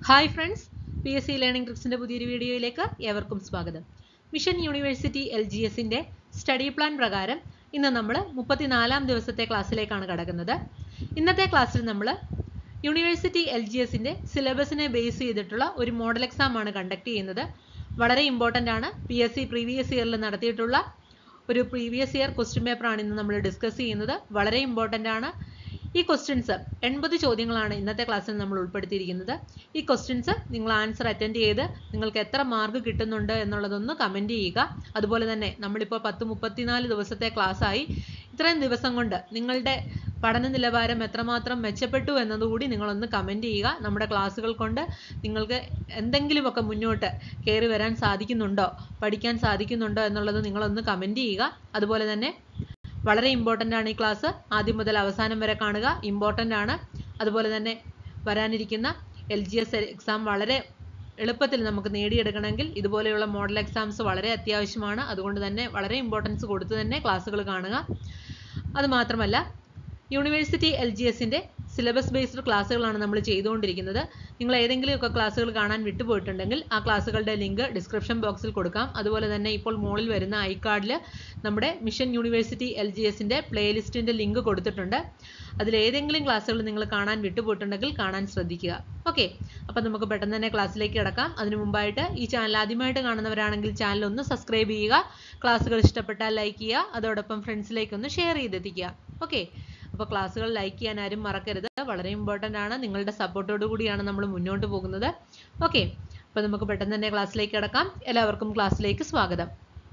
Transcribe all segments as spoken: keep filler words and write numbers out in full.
Hi friends, P S C learning ട്രിക്സിൻ്റെ പുതിയൊരു വീഡിയോയിലേക്ക് ഏവർക്കും സ്വാഗതം. മിഷൻ യൂണിവേഴ്സിറ്റി എൽ ജി എസിൻ്റെ സ്റ്റഡി പ്ലാൻ പ്രകാരം ഇന്ന് നമ്മൾ മുപ്പത്തിനാലാം ദിവസത്തെ ക്ലാസ്സിലേക്കാണ് കടക്കുന്നത്. ഇന്നത്തെ ക്ലാസ്സിൽ നമ്മൾ യൂണിവേഴ്സിറ്റി എൽ ജി എസിൻ്റെ സിലബസിനെ ബേസ് ചെയ്തിട്ടുള്ള ഒരു മോഡൽ എക്സാം ആണ് കണ്ടക്ട് ചെയ്യുന്നത്. വളരെ ഇമ്പോർട്ടൻ്റ് ആണ്. പി എസ് സി പ്രീവിയസ് ഇയറിൽ നടത്തിയിട്ടുള്ള ഒരു പ്രീവിയസ് ഇയർ ക്വസ്റ്റ്യൻ പേപ്പറാണ് ഇന്ന് നമ്മൾ ഡിസ്കസ് ചെയ്യുന്നത്. വളരെ ഇമ്പോർട്ടൻ്റ് ആണ്. ഈ ക്വസ്റ്റ്യൻസ് എൺപത് ചോദ്യങ്ങളാണ് ഇന്നത്തെ ക്ലാസ്സിൽ നമ്മൾ ഉൾപ്പെടുത്തിയിരിക്കുന്നത്. ഈ ക്വസ്റ്റ്യൻസ് നിങ്ങൾ ആൻസർ അറ്റൻഡ് ചെയ്ത് നിങ്ങൾക്ക് എത്ര മാർക്ക് കിട്ടുന്നുണ്ട് എന്നുള്ളതൊന്ന് കമൻറ്റ് ചെയ്യുക. അതുപോലെ തന്നെ നമ്മളിപ്പോൾ പത്ത് മുപ്പത്തിനാല് ദിവസത്തെ ക്ലാസ്സായി. ഇത്രയും ദിവസം കൊണ്ട് നിങ്ങളുടെ പഠന നിലവാരം എത്രമാത്രം മെച്ചപ്പെട്ടു എന്നതുകൂടി നിങ്ങളൊന്ന് കമൻറ്റ് ചെയ്യുക. നമ്മുടെ ക്ലാസ്സുകൾ കൊണ്ട് നിങ്ങൾക്ക് എന്തെങ്കിലുമൊക്കെ മുന്നോട്ട് കയറി വരാൻ സാധിക്കുന്നുണ്ടോ, പഠിക്കാൻ സാധിക്കുന്നുണ്ടോ എന്നുള്ളത് നിങ്ങളൊന്ന് കമൻറ്റ് ചെയ്യുക. അതുപോലെ തന്നെ വളരെ ഇമ്പോർട്ടൻ്റ് ആണ് ഈ ക്ലാസ്. ആദ്യം മുതൽ അവസാനം വരെ കാണുക. ഇമ്പോർട്ടൻ്റ് ആണ്. അതുപോലെ തന്നെ വരാനിരിക്കുന്ന എൽ ജി എസ് എക്സാം വളരെ എളുപ്പത്തിൽ നമുക്ക് നേടിയെടുക്കണമെങ്കിൽ ഇതുപോലെയുള്ള മോഡൽ എക്സാംസ് വളരെ അത്യാവശ്യമാണ്. അതുകൊണ്ട് തന്നെ വളരെ ഇമ്പോർട്ടൻസ് കൊടുത്ത് തന്നെ ക്ലാസ്സുകൾ കാണുക. അതുമാത്രമല്ല, യൂണിവേഴ്സിറ്റി എൽ ജി എസിൻ്റെ സിലബസ് ബേസ്ഡ് ക്ലാസ്സുകളാണ് നമ്മൾ ചെയ്തുകൊണ്ടിരിക്കുന്നത്. നിങ്ങൾ ഏതെങ്കിലുമൊക്കെ ക്ലാസ്സുകൾ കാണാൻ വിട്ടുപോയിട്ടുണ്ടെങ്കിൽ ആ ക്ലാസ്സുകളുടെ ലിങ്ക് ഡിസ്ക്രിപ്ഷൻ ബോക്സിൽ കൊടുക്കാം. അതുപോലെ തന്നെ ഇപ്പോൾ മുകളിൽ വരുന്ന ഐ കാർഡിൽ നമ്മുടെ മിഷൻ യൂണിവേഴ്സിറ്റി എൽ ജി എസിൻ്റെ പ്ലേലിസ്റ്റിൻ്റെ ലിങ്ക് കൊടുത്തിട്ടുണ്ട്. അതിലേതെങ്കിലും ക്ലാസ്സുകൾ നിങ്ങൾ കാണാൻ വിട്ടുപോയിട്ടുണ്ടെങ്കിൽ കാണാൻ ശ്രദ്ധിക്കുക. ഓക്കെ, അപ്പം നമുക്ക് പെട്ടെന്ന് തന്നെ ക്ലാസ്സിലേക്ക് കിടക്കാം. അതിനു മുമ്പായിട്ട് ഈ ചാനൽ ആദ്യമായിട്ട് കാണുന്നവരാണെങ്കിൽ ചാനൽ ഒന്ന് സബ്സ്ക്രൈബ് ചെയ്യുക. ക്ലാസ്സുകൾ ഇഷ്ടപ്പെട്ടാൽ ലൈക്ക് ചെയ്യുക. അതോടൊപ്പം ഫ്രണ്ട്സിലേക്ക് ഒന്ന് ഷെയർ ചെയ്തെത്തിക്കുക. ഓക്കെ, അപ്പോൾ ക്ലാസ്സുകൾ ലൈക്ക് ചെയ്യാൻ ആരും മറക്കരുത്. വളരെ ഇമ്പോർട്ടൻ്റ് ആണ്. നിങ്ങളുടെ സപ്പോർട്ടോടു കൂടിയാണ് നമ്മൾ മുന്നോട്ട് പോകുന്നത്. ഓക്കെ, അപ്പോൾ നമുക്ക് പെട്ടെന്ന് തന്നെ ക്ലാസ്സിലേക്ക് കിടക്കാം. എല്ലാവർക്കും ക്ലാസ്സിലേക്ക് സ്വാഗതം.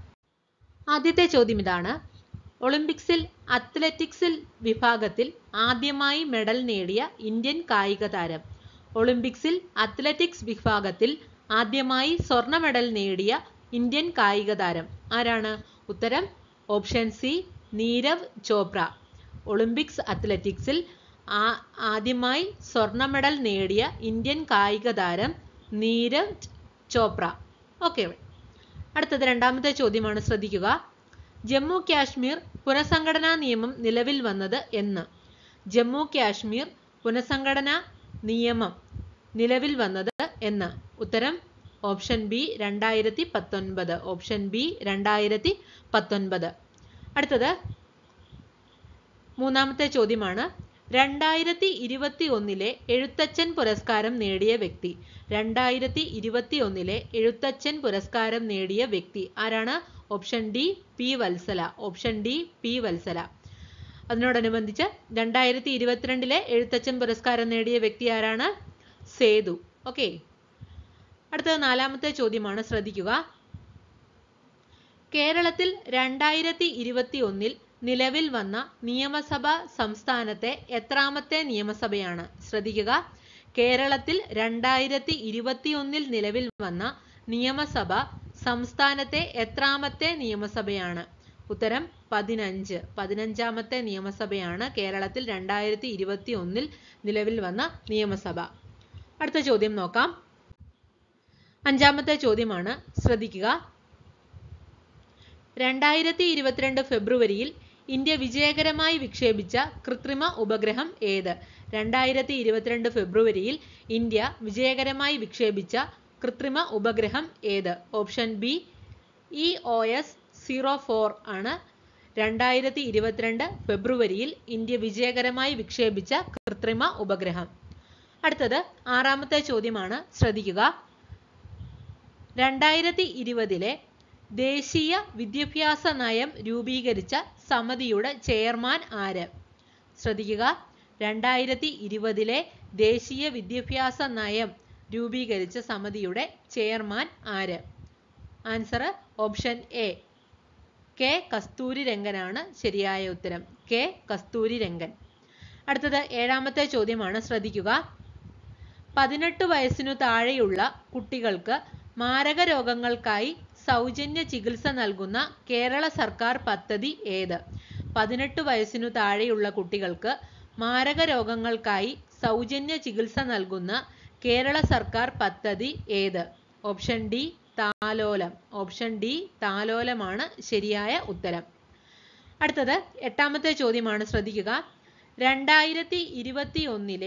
ആദ്യത്തെ ചോദ്യം ഇതാണ്: ഒളിമ്പിക്സിൽ അത്ലറ്റിക്സിൽ വിഭാഗത്തിൽ ആദ്യമായി മെഡൽ നേടിയ ഇന്ത്യൻ കായിക താരം. ഒളിമ്പിക്സിൽ അത്ലറ്റിക്സ് വിഭാഗത്തിൽ ആദ്യമായി സ്വർണ്ണ മെഡൽ നേടിയ ഇന്ത്യൻ കായിക താരം ആരാണ്? ഉത്തരം option C, Neeraj Chopra. Olympics അത്ലറ്റിക്സിൽ ആദ്യമായി സ്വർണ്ണ മെഡൽ നേടിയ ഇന്ത്യൻ കായിക താരം നീരവ് ചോപ്ര. ഓക്കെ, അടുത്തത് രണ്ടാമത്തെ ചോദ്യമാണ്. ശ്രദ്ധിക്കുക. ജമ്മു കാശ്മീർ പുനഃസംഘടനാ നിയമം നിലവിൽ വന്നത് എന്ന്? ജമ്മു കാശ്മീർ പുനഃസംഘടനാ നിയമം നിലവിൽ വന്നത് എന്ന്? ഉത്തരം ഓപ്ഷൻ ബി, രണ്ടായിരത്തി പത്തൊൻപത്. ഓപ്ഷൻ ബി, രണ്ടായിരത്തി പത്തൊൻപത്. അടുത്തത് മൂന്നാമത്തെ ചോദ്യമാണ്. രണ്ടായിരത്തി ഇരുപത്തി ഒന്നിലെ എഴുത്തച്ഛൻ പുരസ്കാരം നേടിയ വ്യക്തി. രണ്ടായിരത്തി ഇരുപത്തി ഒന്നിലെ എഴുത്തച്ഛൻ പുരസ്കാരം നേടിയ വ്യക്തി ആരാണ്? Option D, P Valsala. Option D, P Valsala. അതിനോടനുബന്ധിച്ച് രണ്ടായിരത്തി ഇരുപത്തിരണ്ടിലെ എഴുത്തച്ഛൻ പുരസ്കാരം നേടിയ വ്യക്തി ആരാണ്? സേതു. ഓക്കെ, അടുത്തത് നാലാമത്തെ ചോദ്യമാണ്. ശ്രദ്ധിക്കുക. കേരളത്തിൽ രണ്ടായിരത്തി ഇരുപത്തി ഒന്നിൽ നിലവിൽ വന്ന നിയമസഭ സംസ്ഥാനത്തെ എത്രാമത്തെ നിയമസഭയാണ്? ശ്രദ്ധിക്കുക. കേരളത്തിൽ രണ്ടായിരത്തി ഇരുപത്തി ഒന്നിൽ നിലവിൽ വന്ന നിയമസഭ സംസ്ഥാനത്തെ എത്രാമത്തെ നിയമസഭയാണ്? ഉത്തരം പതിനഞ്ച്. പതിനഞ്ചാമത്തെ നിയമസഭയാണ് കേരളത്തിൽ രണ്ടായിരത്തി ഇരുപത്തി ഒന്നിൽ നിലവിൽ വന്ന നിയമസഭ. അടുത്ത ചോദ്യം നോക്കാം. അഞ്ചാമത്തെ ചോദ്യമാണ്. ശ്രദ്ധിക്കുക. രണ്ടായിരത്തി ഇരുപത്തിരണ്ട് ഫെബ്രുവരിയിൽ ഇന്ത്യ വിജയകരമായി വിക്ഷേപിച്ച കൃത്രിമ ഉപഗ്രഹം ഏത്? രണ്ടായിരത്തി ഇരുപത്തിരണ്ട് ഫെബ്രുവരിയിൽ ഇന്ത്യ വിജയകരമായി വിക്ഷേപിച്ച കൃത്രിമ ഉപഗ്രഹം ഏത്? Option B, E O S zero four ആണ് രണ്ടായിരത്തി ഇരുപത്തിരണ്ട് ഫെബ്രുവരിയിൽ ഇന്ത്യ വിജയകരമായി വിക്ഷേപിച്ച കൃത്രിമ ഉപഗ്രഹം. അടുത്തത് ആറാമത്തെ ചോദ്യമാണ്. ശ്രദ്ധിക്കുക. രണ്ടായിരത്തി ഇരുപതിലെ ദേശീയ വിദ്യാഭ്യാസ നയം രൂപീകരിച്ച സമിതിയുടെ ചെയർമാൻ ആര്? ശ്രദ്ധിക്കുക. രണ്ടായിരത്തി ഇരുപതിലെ ദേശീയ വിദ്യാഭ്യാസ നയം രൂപീകരിച്ച സമിതിയുടെ ചെയർമാൻ ആര്? Answer option A, K Kasturi രംഗനാണ് ശരിയായ ഉത്തരം. കെ കസ്തൂരി രംഗൻ. അടുത്തത് ഏഴാമത്തെ ചോദ്യമാണ്. ശ്രദ്ധിക്കുക. പതിനെട്ട് വയസ്സിനു താഴെയുള്ള കുട്ടികൾക്ക് മാരക രോഗങ്ങൾക്കായി സൗജന്യ ചികിത്സ നൽകുന്ന കേരള സർക്കാർ പദ്ധതി ഏത്? പതിനെട്ട് വയസ്സിനു താഴെയുള്ള കുട്ടികൾക്ക് മാരക രോഗങ്ങൾക്കായി സൗജന്യ ചികിത്സ നൽകുന്ന കേരള സർക്കാർ പദ്ധതി ഏത്? Option D, Thalolam. Option D, താലോലമാണ് ശരിയായ ഉത്തരം. അടുത്തത് എട്ടാമത്തെ ചോദ്യമാണ്. ശ്രദ്ധിക്കുക. രണ്ടായിരത്തി ഇരുപത്തി ഒന്നിലെ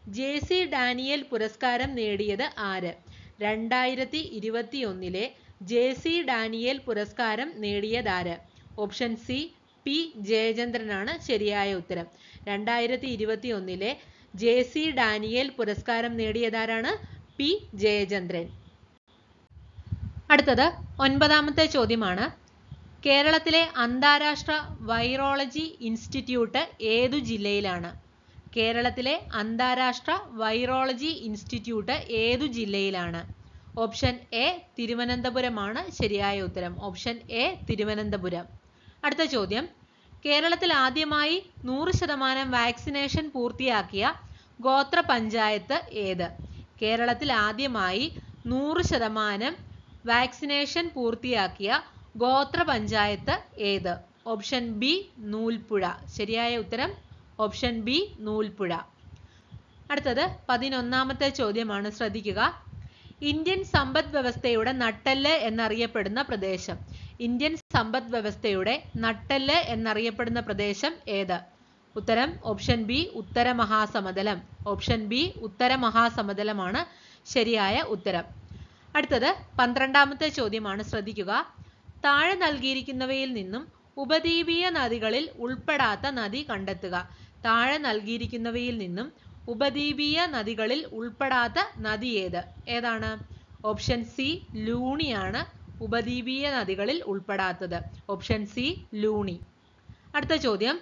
ജെ സി ഡാനിയൽ പുരസ്കാരം നേടിയത് ആര്? രണ്ടായിരത്തി ഇരുപത്തി ഒന്നിലെ ജെ സി ഡാനിയൽ പുരസ്കാരം നേടിയതാര്? ഓപ്ഷൻ സി പി ജയചന്ദ്രനാണ് ശരിയായ ഉത്തരം. രണ്ടായിരത്തി ഇരുപത്തി ഒന്നിലെ ജെ സി ഡാനിയൽ പുരസ്കാരം നേടിയതാരാണ്? പി ജയചന്ദ്രൻ. അടുത്തത് ഒൻപതാമത്തെ ചോദ്യമാണ്. കേരളത്തിലെ അന്താരാഷ്ട്ര വൈറോളജി ഇൻസ്റ്റിറ്റ്യൂട്ട് ഏതു ജില്ലയിലാണ്? കേരളത്തിലെ അന്താരാഷ്ട്ര വൈറോളജി ഇൻസ്റ്റിറ്റ്യൂട്ട് ഏതു ജില്ലയിലാണ്? ഓപ്ഷൻ എ തിരുവനന്തപുരമാണ് ശരിയായ ഉത്തരം. Option A Thiruvananthapuram. അടുത്ത ചോദ്യം. കേരളത്തിൽ ആദ്യമായി നൂറ് ശതമാനം വാക്സിനേഷൻ പൂർത്തിയാക്കിയ ഗോത്ര പഞ്ചായത്ത് ഏത്? കേരളത്തിൽ ആദ്യമായി നൂറ് ശതമാനം വാക്സിനേഷൻ പൂർത്തിയാക്കിയ ഗോത്ര പഞ്ചായത്ത് ഏത്? Option B Noolpuzha. ശരിയായ ഉത്തരം ഓപ്ഷൻ ബി നൂൽപ്പുഴ. അടുത്തത് പതിനൊന്നാമത്തെ ചോദ്യമാണ്, ശ്രദ്ധിക്കുക. ഇന്ത്യൻ സമ്പദ് വ്യവസ്ഥയുടെ നട്ടെല്ല് എന്നറിയപ്പെടുന്ന പ്രദേശം. ഇന്ത്യൻ സമ്പദ് വ്യവസ്ഥയുടെ നട്ടെല്ല് എന്നറിയപ്പെടുന്ന പ്രദേശം ഏത്? ഉത്തരം ഓപ്ഷൻ ബി ഉത്തര മഹാസമതലം. ഓപ്ഷൻ ബി ഉത്തര മഹാസമതലമാണ് ശരിയായ ഉത്തരം. അടുത്തത് പന്ത്രണ്ടാമത്തെ ചോദ്യമാണ്, ശ്രദ്ധിക്കുക. താഴെ നൽകിയിരിക്കുന്നവയിൽ നിന്നും ഉപദ്വീപീയ നദികളിൽ ഉൾപ്പെടാത്ത നദി കണ്ടെത്തുക. താഴെ നൽകിയിരിക്കുന്നവയിൽ നിന്നും ഉപദ്വീപീയ നദികളിൽ ഉൾപ്പെടാത്ത നദി ഏത്? ഏതാണ്? ഓപ്ഷൻ സി ലൂണിയാണ് ഉപദ്വീപീയ നദികളിൽ ഉൾപ്പെടാത്തത്. Option C Luni. അടുത്ത ചോദ്യം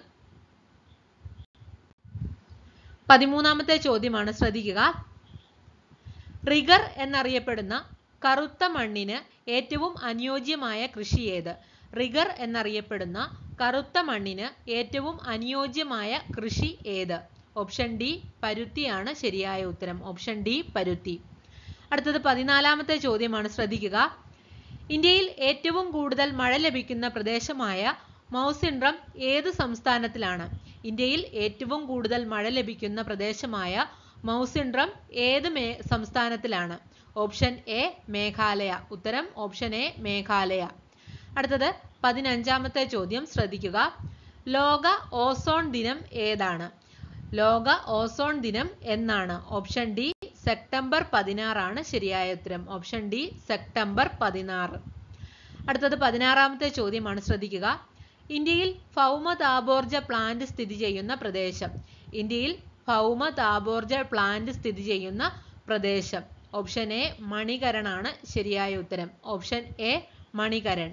പതിമൂന്നാമത്തെ ചോദ്യമാണ്, ശ്രദ്ധിക്കുക. റിഗർ എന്നറിയപ്പെടുന്ന കറുത്ത മണ്ണിന് ഏറ്റവും അനുയോജ്യമായ കൃഷി ഏത്? റിഗർ എന്നറിയപ്പെടുന്ന കറുത്ത മണ്ണിന് ഏറ്റവും അനുയോജ്യമായ കൃഷി ഏത്? ഓപ്ഷൻ ഡി പരുത്തിയാണ് ശരിയായ ഉത്തരം. ഓപ്ഷൻ ഡി പരുത്തി. അടുത്തത് പതിനാലാമത്തെ ചോദ്യമാണ്, ശ്രദ്ധിക്കുക. ഇന്ത്യയിൽ ഏറ്റവും കൂടുതൽ മഴ ലഭിക്കുന്ന പ്രദേശമായ മൗസിൻഡ്രം ഏത് സംസ്ഥാനത്തിലാണ്? ഇന്ത്യയിൽ ഏറ്റവും കൂടുതൽ മഴ ലഭിക്കുന്ന പ്രദേശമായ മൗസിൻഡ്രം ഏത് മേ സംസ്ഥാനത്തിലാണ്? Option A Meghalaya. ഉത്തരം ഓപ്ഷൻ എ മേഘാലയ. അടുത്തത് പതിനഞ്ചാമത്തെ ചോദ്യം, ശ്രദ്ധിക്കുക. ലോക ഓസോൺ ദിനം ഏതാണ്? ലോക ഓസോൺ ദിനം എന്നാണ്? ഓപ്ഷൻ ഡി സെപ്റ്റംബർ പതിനാറാണ് ശരിയായ ഉത്തരം. ഓപ്ഷൻ ഡി സെപ്റ്റംബർ പതിനാറ്. അടുത്തത് പതിനാറാമത്തെ ചോദ്യമാണ്, ശ്രദ്ധിക്കുക. ഇന്ത്യയിൽ ഭൗമതാപോർജ പ്ലാന്റ് സ്ഥിതി ചെയ്യുന്ന പ്രദേശം. ഇന്ത്യയിൽ ഭൗമതാപോർജ പ്ലാന്റ് സ്ഥിതി ചെയ്യുന്ന പ്രദേശം. ഓപ്ഷൻ എ മണികരണാണ് ശരിയായ ഉത്തരം. Option A Manikaran.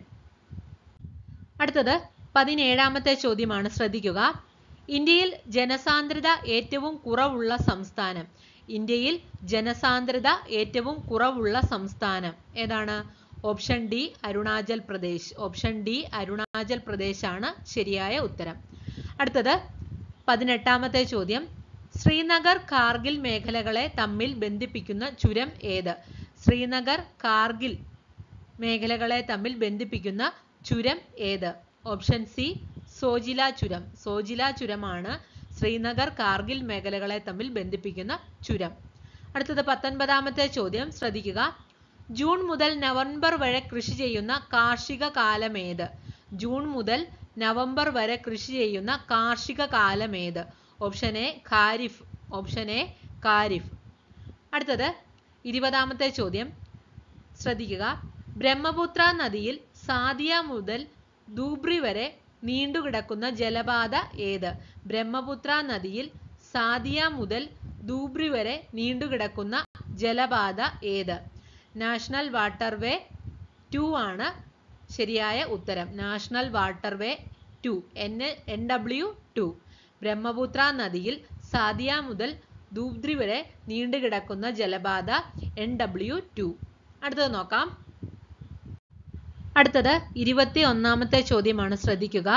അടുത്തത് പതിനേഴാമത്തെ ചോദ്യമാണ്, ശ്രദ്ധിക്കുക. ഇന്ത്യയിൽ ജനസാന്ദ്രത ഏറ്റവും കുറവുള്ള സംസ്ഥാനം. ഇന്ത്യയിൽ ജനസാന്ദ്രത ഏറ്റവും കുറവുള്ള സംസ്ഥാനം ഏതാണ്? Option D Arunachal Pradesh. Option D Arunachal Pradesh ആണ് ശരിയായ ഉത്തരം. അടുത്തത് പതിനെട്ടാമത്തെ ചോദ്യം. ശ്രീനഗർ കാർഗിൽ മേഖലകളെ തമ്മിൽ ബന്ധിപ്പിക്കുന്ന ചുരം ഏത്? ശ്രീനഗർ കാർഗിൽ മേഖലകളെ തമ്മിൽ ബന്ധിപ്പിക്കുന്ന ചുരം ഏത്? ഓപ്ഷൻ സി സോജില ചുരം. സോജില ചുരമാണ് ശ്രീനഗർ കാർഗിൽ മേഖലകളെ തമ്മിൽ ബന്ധിപ്പിക്കുന്ന ചുരം. അടുത്തത് പത്തൊൻപതാമത്തെ ചോദ്യം, ശ്രദ്ധിക്കുക. ജൂൺ മുതൽ നവംബർ വരെ കൃഷി ചെയ്യുന്ന കാർഷിക കാലം ഏത്? ജൂൺ മുതൽ നവംബർ വരെ കൃഷി ചെയ്യുന്ന കാർഷിക കാലം ഏത്? Option A kharif. Option A kharif. അടുത്തത് ഇരുപതാമത്തെ ചോദ്യം, ശ്രദ്ധിക്കുക. ബ്രഹ്മപുത്ര നദിയിൽ സാദിയ മുതൽ ധൂബ്രി വരെ നീണ്ടുകിടക്കുന്ന ജലപാത ഏത്? ബ്രഹ്മപുത്ര നദിയിൽ സാദിയ മുതൽ ധൂബ്രി വരെ നീണ്ടുകിടക്കുന്ന ജലപാത ഏത്? നാഷണൽ വാട്ടർവേ ടു ആണ് ശരിയായ ഉത്തരം. National waterway two N N W two. Brahmaputra നദിയിൽ സാദിയ മുതൽ ധൂബ്രി വരെ നീണ്ടുകിടക്കുന്ന ജലപാത എൻ ഡബ്ല്യു ടു. അടുത്തത് നോക്കാം. അടുത്തത് ഇരുപത്തി ഒന്നാമത്തെ ചോദ്യമാണ്, ശ്രദ്ധിക്കുക.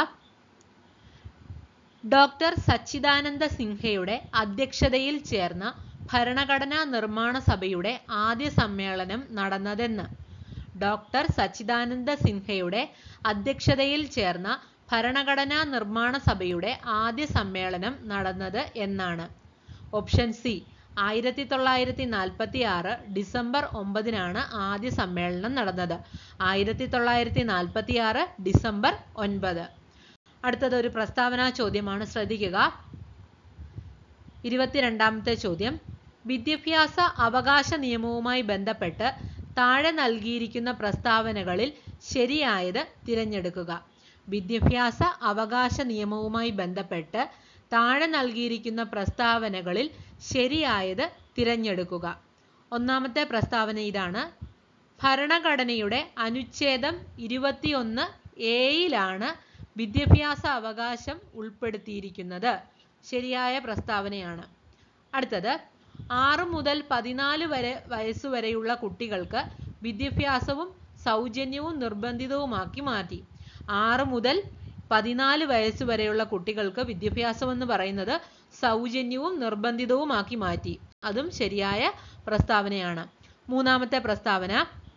ഡോക്ടർ സച്ചിദാനന്ദ സിൻഹയുടെ അധ്യക്ഷതയിൽ ചേർന്ന ഭരണഘടനാ നിർമ്മാണ സഭയുടെ ആദ്യ സമ്മേളനം നടന്നതെന്ന്? ഡോക്ടർ സച്ചിദാനന്ദ സിൻഹയുടെ അധ്യക്ഷതയിൽ ചേർന്ന ഭരണഘടനാ നിർമ്മാണ സഭയുടെ ആദ്യ സമ്മേളനം നടന്നത് എന്നാണ്? ഓപ്ഷൻ സി ആയിരത്തി തൊള്ളായിരത്തി നാൽപ്പത്തി ആറ് ഡിസംബർ ഒമ്പതിനാണ് ആദ്യ സമ്മേളനം നടന്നത്. ആയിരത്തി തൊള്ളായിരത്തി നാൽപ്പത്തി ആറ് ഡിസംബർ ഒൻപത്. അടുത്തത് ഒരു പ്രസ്താവനാ ചോദ്യമാണ്, ശ്രദ്ധിക്കുക. ഇരുപത്തിരണ്ടാമത്തെ ചോദ്യം, വിദ്യാഭ്യാസ അവകാശ നിയമവുമായി ബന്ധപ്പെട്ട് താഴെ നൽകിയിരിക്കുന്ന പ്രസ്താവനകളിൽ ശരിയായത് തിരഞ്ഞെടുക്കുക. വിദ്യാഭ്യാസ അവകാശ നിയമവുമായി ബന്ധപ്പെട്ട് താഴെ നൽകിയിരിക്കുന്ന പ്രസ്താവനകളിൽ ശരിയായത് തിരഞ്ഞെടുക്കുക. ഒന്നാമത്തെ പ്രസ്താവന ഇതാണ്. ഭരണഘടനയുടെ അനുച്ഛേദം ഇരുപത്തിയൊന്ന് എയിലാണ് വിദ്യാഭ്യാസ അവകാശം ഉൾപ്പെടുത്തിയിരിക്കുന്നത്. ശരിയായ പ്രസ്താവനയാണ്. അടുത്തത്, ആറ് മുതൽ പതിനാല് വരെ വയസ്സുവരെയുള്ള കുട്ടികൾക്ക് വിദ്യാഭ്യാസവും സൗജന്യവും നിർബന്ധിതവുമാക്കി മാറ്റി. ആറ് മുതൽ പതിനാല് വയസ്സ് വരെയുള്ള കുട്ടികൾക്ക് വിദ്യാഭ്യാസം എന്ന് പറയുന്നത് സൗജന്യവും നിർബന്ധിതവുമാക്കി മാറ്റി. അതും ശരിയായ പ്രസ്താവനയാണ്. മൂന്നാമത്തെ പ്രസ്താവന,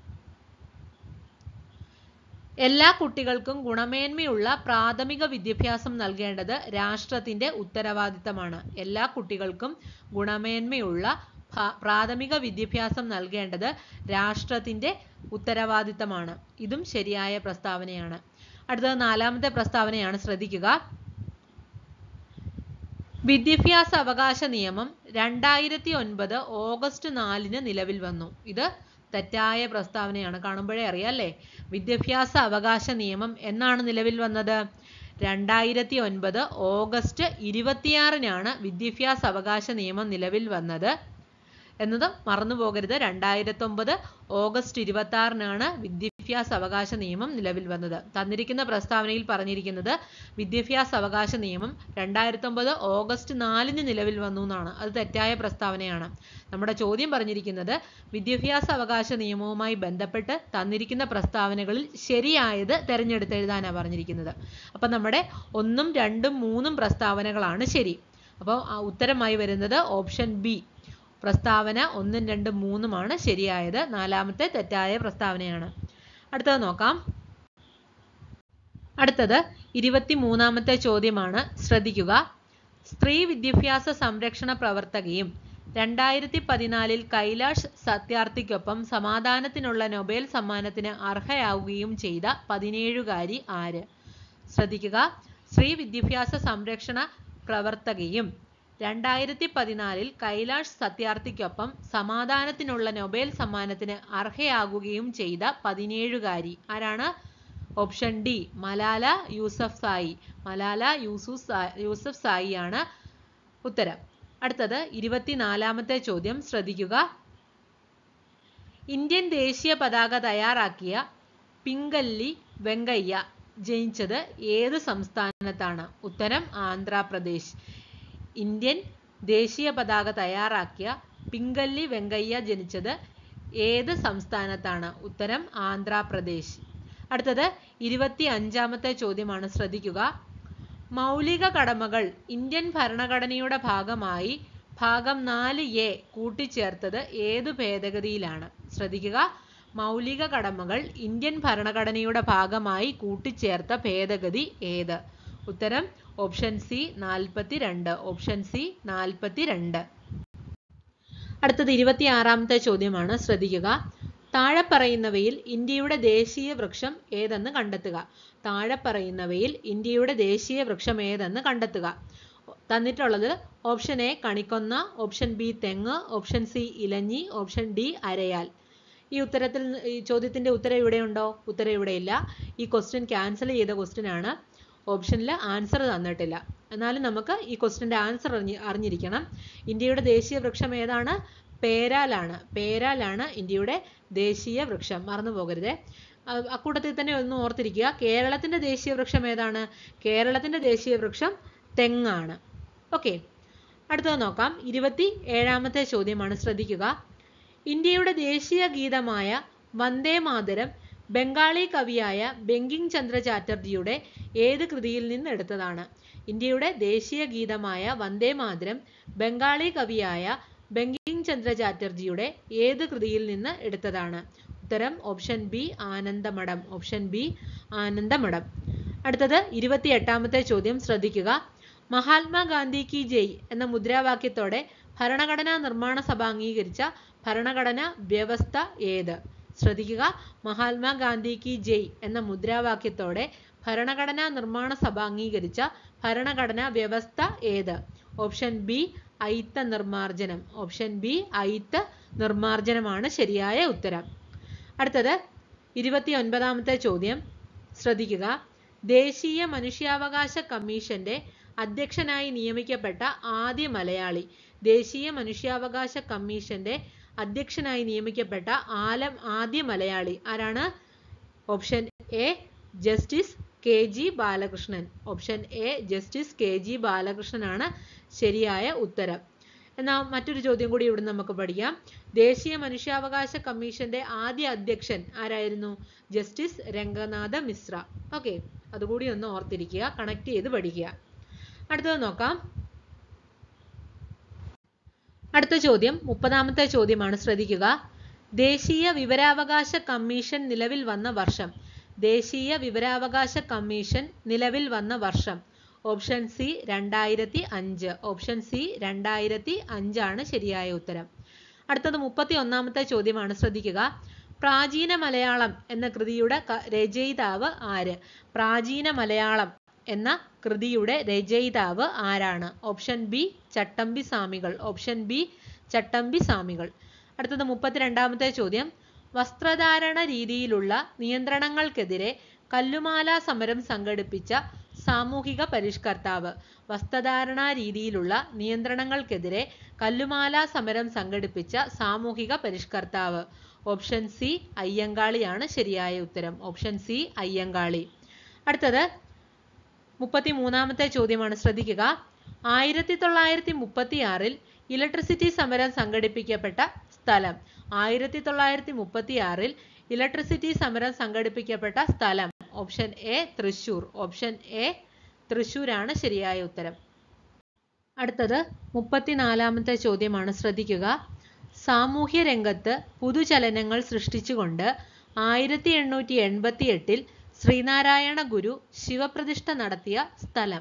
എല്ലാ കുട്ടികൾക്കും ഗുണമേന്മയുള്ള പ്രാഥമിക വിദ്യാഭ്യാസം നൽകേണ്ടത് രാഷ്ട്രത്തിന്റെ ഉത്തരവാദിത്തമാണ്. എല്ലാ കുട്ടികൾക്കും ഗുണമേന്മയുള്ള പ്രാഥമിക വിദ്യാഭ്യാസം നൽകേണ്ടത് രാഷ്ട്രത്തിന്റെ ഉത്തരവാദിത്തമാണ്. ഇതും ശരിയായ പ്രസ്താവനയാണ്. അടുത്തത് നാലാമത്തെ പ്രസ്താവനയാണ്, ശ്രദ്ധിക്കുക. വിദ്യാഭ്യാസ അവകാശ നിയമം രണ്ടായിരത്തി ഒൻപത് ഓഗസ്റ്റ് നാലിന് നിലവിൽ വന്നു. ഇത് തെറ്റായ പ്രസ്താവനയാണ്. കാണുമ്പോഴേ അറിയാം അല്ലേ? വിദ്യാഭ്യാസ അവകാശ നിയമം എന്നാണ് നിലവിൽ വന്നത്? രണ്ടായിരത്തി ഒൻപത് ഓഗസ്റ്റ് ഇരുപത്തിയാറിനാണ് വിദ്യാഭ്യാസ അവകാശ നിയമം നിലവിൽ വന്നത് എന്നത് മറന്നു പോകരുത്. രണ്ടായിരത്തി ഒമ്പത് ഓഗസ്റ്റ് ഇരുപത്തി ആറിനാണ് വിദ്യാഭ്യാസ അവകാശ നിയമം നിലവിൽ വന്നത്. തന്നിരിക്കുന്ന പ്രസ്താവനയിൽ പറഞ്ഞിരിക്കുന്നത് വിദ്യാഭ്യാസ അവകാശ നിയമം രണ്ടായിരത്തി ഒമ്പത് ഓഗസ്റ്റ് നാലിന് നിലവിൽ വന്നു എന്നാണ്. അത് തെറ്റായ പ്രസ്താവനയാണ്. നമ്മുടെ ചോദ്യം പറഞ്ഞിരിക്കുന്നത് വിദ്യാഭ്യാസ അവകാശ നിയമവുമായി ബന്ധപ്പെട്ട് തന്നിരിക്കുന്ന പ്രസ്താവനകളിൽ ശരിയായത് തിരഞ്ഞെടുത്ത് എഴുതാനാണ് പറഞ്ഞിരിക്കുന്നത്. അപ്പം നമ്മുടെ ഒന്നും രണ്ടും മൂന്നും പ്രസ്താവനകളാണ് ശരി. അപ്പോൾ ഉത്തരമായി വരുന്നത് ഓപ്ഷൻ ബി, പ്രസ്താവന ഒന്നും രണ്ടും മൂന്നുമാണ് ശരിയായത്. നാലാമത്തെ തെറ്റായ പ്രസ്താവനയാണ്. അടുത്തത് നോക്കാം. അടുത്തത് ഇരുപത്തി മൂന്നാമത്തെ ചോദ്യമാണ്, ശ്രദ്ധിക്കുക. സ്ത്രീ വിദ്യാഭ്യാസ സംരക്ഷണ പ്രവർത്തകയും രണ്ടായിരത്തി പതിനാലിൽ കൈലാഷ് സത്യാർത്ഥിക്കൊപ്പം സമാധാനത്തിനുള്ള നൊബേൽ സമ്മാനത്തിന് അർഹയാവുകയും ചെയ്ത പതിനേഴുകാരി ആര്? ശ്രദ്ധിക്കുക. സ്ത്രീ വിദ്യാഭ്യാസ സംരക്ഷണ പ്രവർത്തകയും രണ്ടായിരത്തി പതിനാലിൽ കൈലാഷ് സത്യാർത്ഥിക്കൊപ്പം സമാധാനത്തിനുള്ള നൊബേൽ സമ്മാനത്തിന് അർഹയാകുകയും ചെയ്ത പതിനേഴുകാരി ആരാണ്? Option D, Malala Yousafzai. Malala Yusuf Yousafzai ആണ് ഉത്തരം. അടുത്തത് ഇരുപത്തിനാലാമത്തെ ചോദ്യം, ശ്രദ്ധിക്കുക. ഇന്ത്യൻ ദേശീയ പതാക തയ്യാറാക്കിയ പിംഗല്ലി വെങ്കയ്യ ജനിച്ചത് ഏത് സംസ്ഥാനത്താണ്? ഉത്തരം ആന്ധ്രാപ്രദേശ്. ഇന്ത്യൻ ദേശീയ പതാക തയ്യാറാക്കിയ പിംഗല്ലി വെങ്കയ്യ ജനിച്ചത് ഏത് സംസ്ഥാനത്താണ്? ഉത്തരം ആന്ധ്രാപ്രദേശ്. അടുത്തത് ഇരുപത്തി അഞ്ചാമത്തെ ചോദ്യമാണ്, ശ്രദ്ധിക്കുക. മൗലിക കടമകൾ ഇന്ത്യൻ ഭരണഘടനയുടെ ഭാഗമായി ഭാഗം നാല് എ കൂട്ടിച്ചേർത്തത് ഏതു ഭേദഗതിയിലാണ്? ശ്രദ്ധിക്കുക. മൗലിക കടമകൾ ഇന്ത്യൻ ഭരണഘടനയുടെ ഭാഗമായി കൂട്ടിച്ചേർത്ത ഭേദഗതി ഏത്? ഉത്തരം ഓപ്ഷൻ സി നാൽപ്പത്തി രണ്ട്. ഓപ്ഷൻ സി നാൽപ്പത്തി രണ്ട്. അടുത്തത് ഇരുപത്തി ആറാമത്തെ ചോദ്യമാണ്, ശ്രദ്ധിക്കുക. താഴെ പറയുന്നവയിൽ ഇന്ത്യയുടെ ദേശീയ വൃക്ഷം ഏതെന്ന് കണ്ടെത്തുക. താഴെ പറയുന്നവയിൽ ഇന്ത്യയുടെ ദേശീയ വൃക്ഷം ഏതെന്ന് കണ്ടെത്തുക. തന്നിട്ടുള്ളത് ഓപ്ഷൻ എ കണിക്കൊന്ന, ഓപ്ഷൻ ബി തെങ്ങ്, ഓപ്ഷൻ സി ഇലഞ്ഞി, ഓപ്ഷൻ ഡി അരയാൽ. ഈ ഉത്തരത്തിൽ ഈ ചോദ്യത്തിന്റെ ഉത്തരം ഇവിടെയുണ്ടോ? ഉത്തരം ഇവിടെയില്ല. ഈ ക്വസ്റ്റ്യൻ ക്യാൻസൽ ചെയ്ത ക്വസ്റ്റ്യൻ ആണ്. ഓപ്ഷനിൽ ആൻസർ തന്നിട്ടില്ല. എന്നാലും നമുക്ക് ഈ ക്വസ്റ്റ്യൻ്റെ ആൻസർ അറിഞ്ഞി അറിഞ്ഞിരിക്കണം. ഇന്ത്യയുടെ ദേശീയ വൃക്ഷം ഏതാണ്? പേരാലാണ്. പേരാലാണ് ഇന്ത്യയുടെ ദേശീയ വൃക്ഷം. മറന്നു പോകരുതേ. അക്കൂട്ടത്തിൽ തന്നെ ഒന്ന് ഓർത്തിരിക്കുക. കേരളത്തിന്റെ ദേശീയ വൃക്ഷം ഏതാണ്? കേരളത്തിന്റെ ദേശീയ വൃക്ഷം തെങ്ങാണ്. ഓക്കെ, അടുത്തത് നോക്കാം. ഇരുപത്തി ഏഴാമത്തെ ചോദ്യമാണ്, ശ്രദ്ധിക്കുക. ഇന്ത്യയുടെ ദേശീയ ഗീതമായ വന്ദേ മാതരം ബംഗാളി കവിയായ ബങ്കിം ചന്ദ്ര ചാറ്റർജിയുടെ ഏത് കൃതിയിൽ നിന്ന് എടുത്തതാണ്? ഇന്ത്യയുടെ ദേശീയ ഗീതമായ വന്ദേ മാതരം ബംഗാളി കവിയായ ബങ്കിം ചന്ദ്ര ചാറ്റർജിയുടെ ഏത് കൃതിയിൽ നിന്ന് എടുത്തതാണ്? ഉത്തരം option B Anandamath. Option B Anandamath. അടുത്തത് ഇരുപത്തി എട്ടാമത്തെ ചോദ്യം, ശ്രദ്ധിക്കുക. മഹാത്മാഗാന്ധി കി ജയ് എന്ന മുദ്രാവാക്യത്തോടെ ഭരണഘടനാ നിർമ്മാണ സഭ അംഗീകരിച്ച ഭരണഘടനാ വ്യവസ്ഥ ഏത്? ശ്രദ്ധിക്കുക. മഹാത്മാഗാന്ധി കി ജയ് എന്ന മുദ്രാവാക്യത്തോടെ ഭരണഘടനാ നിർമ്മാണ സഭ അംഗീകരിച്ച ഭരണഘടനാ വ്യവസ്ഥ ഏത്? ഓപ്ഷൻ ബി അയിത്ത നിർമാർജനം. ഓപ്ഷൻ ബി അയിത്ത നിർമാർജനമാണ് ശരിയായ ഉത്തരം. അടുത്തത് ഇരുപത്തി ഒൻപതാമത്തെ ചോദ്യം ശ്രദ്ധിക്കുക. ദേശീയ മനുഷ്യാവകാശ കമ്മീഷന്റെ അധ്യക്ഷനായി നിയമിക്കപ്പെട്ട ആദ്യ മലയാളി. ദേശീയ മനുഷ്യാവകാശ കമ്മീഷന്റെ അധ്യക്ഷനായി നിയമിക്കപ്പെട്ട ആലം ആദ്യ മലയാളി ആരാണ്? Option A justice K G Balakrishnan. Option A justice K G ബാലകൃഷ്ണനാണ് ശരിയായ ഉത്തരം. എന്നാൽ മറ്റൊരു ചോദ്യം കൂടി ഇവിടെ നമുക്ക് പഠിക്കാം. ദേശീയ മനുഷ്യാവകാശ കമ്മീഷന്റെ ആദ്യ അധ്യക്ഷൻ ആരായിരുന്നു? ജസ്റ്റിസ് രംഗനാഥ മിശ്ര. ഓക്കെ, അതുകൂടി ഒന്ന് ഓർത്തിരിക്കുക, കണക്ട് ചെയ്ത് പഠിക്കുക. അടുത്തത് നോക്കാം. അടുത്ത ചോദ്യം മുപ്പതാമത്തെ ചോദ്യമാണ്. ശ്രദ്ധിക്കുക. ദേശീയ വിവരാവകാശ കമ്മീഷൻ നിലവിൽ വന്ന വർഷം. ദേശീയ വിവരാവകാശ കമ്മീഷൻ നിലവിൽ വന്ന വർഷം. ഓപ്ഷൻ സി രണ്ടായിരത്തി അഞ്ച്. ഓപ്ഷൻ സി രണ്ടായിരത്തി അഞ്ചാണ് ശരിയായ ഉത്തരം. അടുത്തത് മുപ്പത്തി ഒന്നാമത്തെ ചോദ്യമാണ്. ശ്രദ്ധിക്കുക. പ്രാചീന മലയാളം എന്ന കൃതിയുടെ രചയിതാവ് ആര്? പ്രാചീന മലയാളം എന്ന കൃതിയുടെ രചയിതാവ് ആരാണ്? ഓപ്ഷൻ ബി ചട്ടമ്പി സ്വാമികൾ. ഓപ്ഷൻ ബി ചട്ടമ്പി സ്വാമികൾ. അടുത്തത് മുപ്പത്തിരണ്ടാമത്തെ ചോദ്യം. വസ്ത്രധാരണ രീതിയിലുള്ള നിയന്ത്രണങ്ങൾക്കെതിരെ കല്ലുമാല സമരം സംഘടിപ്പിച്ച സാമൂഹിക പരിഷ്കർത്താവ്. വസ്ത്രധാരണ രീതിയിലുള്ള നിയന്ത്രണങ്ങൾക്കെതിരെ കല്ലുമാല സമരം സംഘടിപ്പിച്ച സാമൂഹിക പരിഷ്കർത്താവ്. ഓപ്ഷൻ സി അയ്യങ്കാളിയാണ് ശരിയായ ഉത്തരം. Option C Ayyankali. അടുത്തത് മുപ്പത്തി മൂന്നാമത്തെ ചോദ്യമാണ്. ശ്രദ്ധിക്കുക. ആയിരത്തി തൊള്ളായിരത്തി മുപ്പത്തി ആറിൽ ഇലക്ട്രിസിറ്റി സമരം സംഘടിപ്പിക്കപ്പെട്ട സ്ഥലം. ആയിരത്തി തൊള്ളായിരത്തി മുപ്പത്തി ആറിൽ ഇലക്ട്രിസിറ്റി സമരം സംഘടിപ്പിക്കപ്പെട്ട സ്ഥലം. Option A Thrissur. Option A തൃശൂരാണ് ശരിയായ ഉത്തരം. അടുത്തത് മുപ്പത്തിനാലാമത്തെ ചോദ്യമാണ്. ശ്രദ്ധിക്കുക. സാമൂഹ്യ രംഗത്ത് പുതുചലനങ്ങൾ സൃഷ്ടിച്ചുകൊണ്ട് ആയിരത്തി എണ്ണൂറ്റി എൺപത്തി എട്ടിൽ ശ്രീനാരായണ ഗുരു ശിവപ്രതിഷ്ഠ നടത്തിയ സ്ഥലം.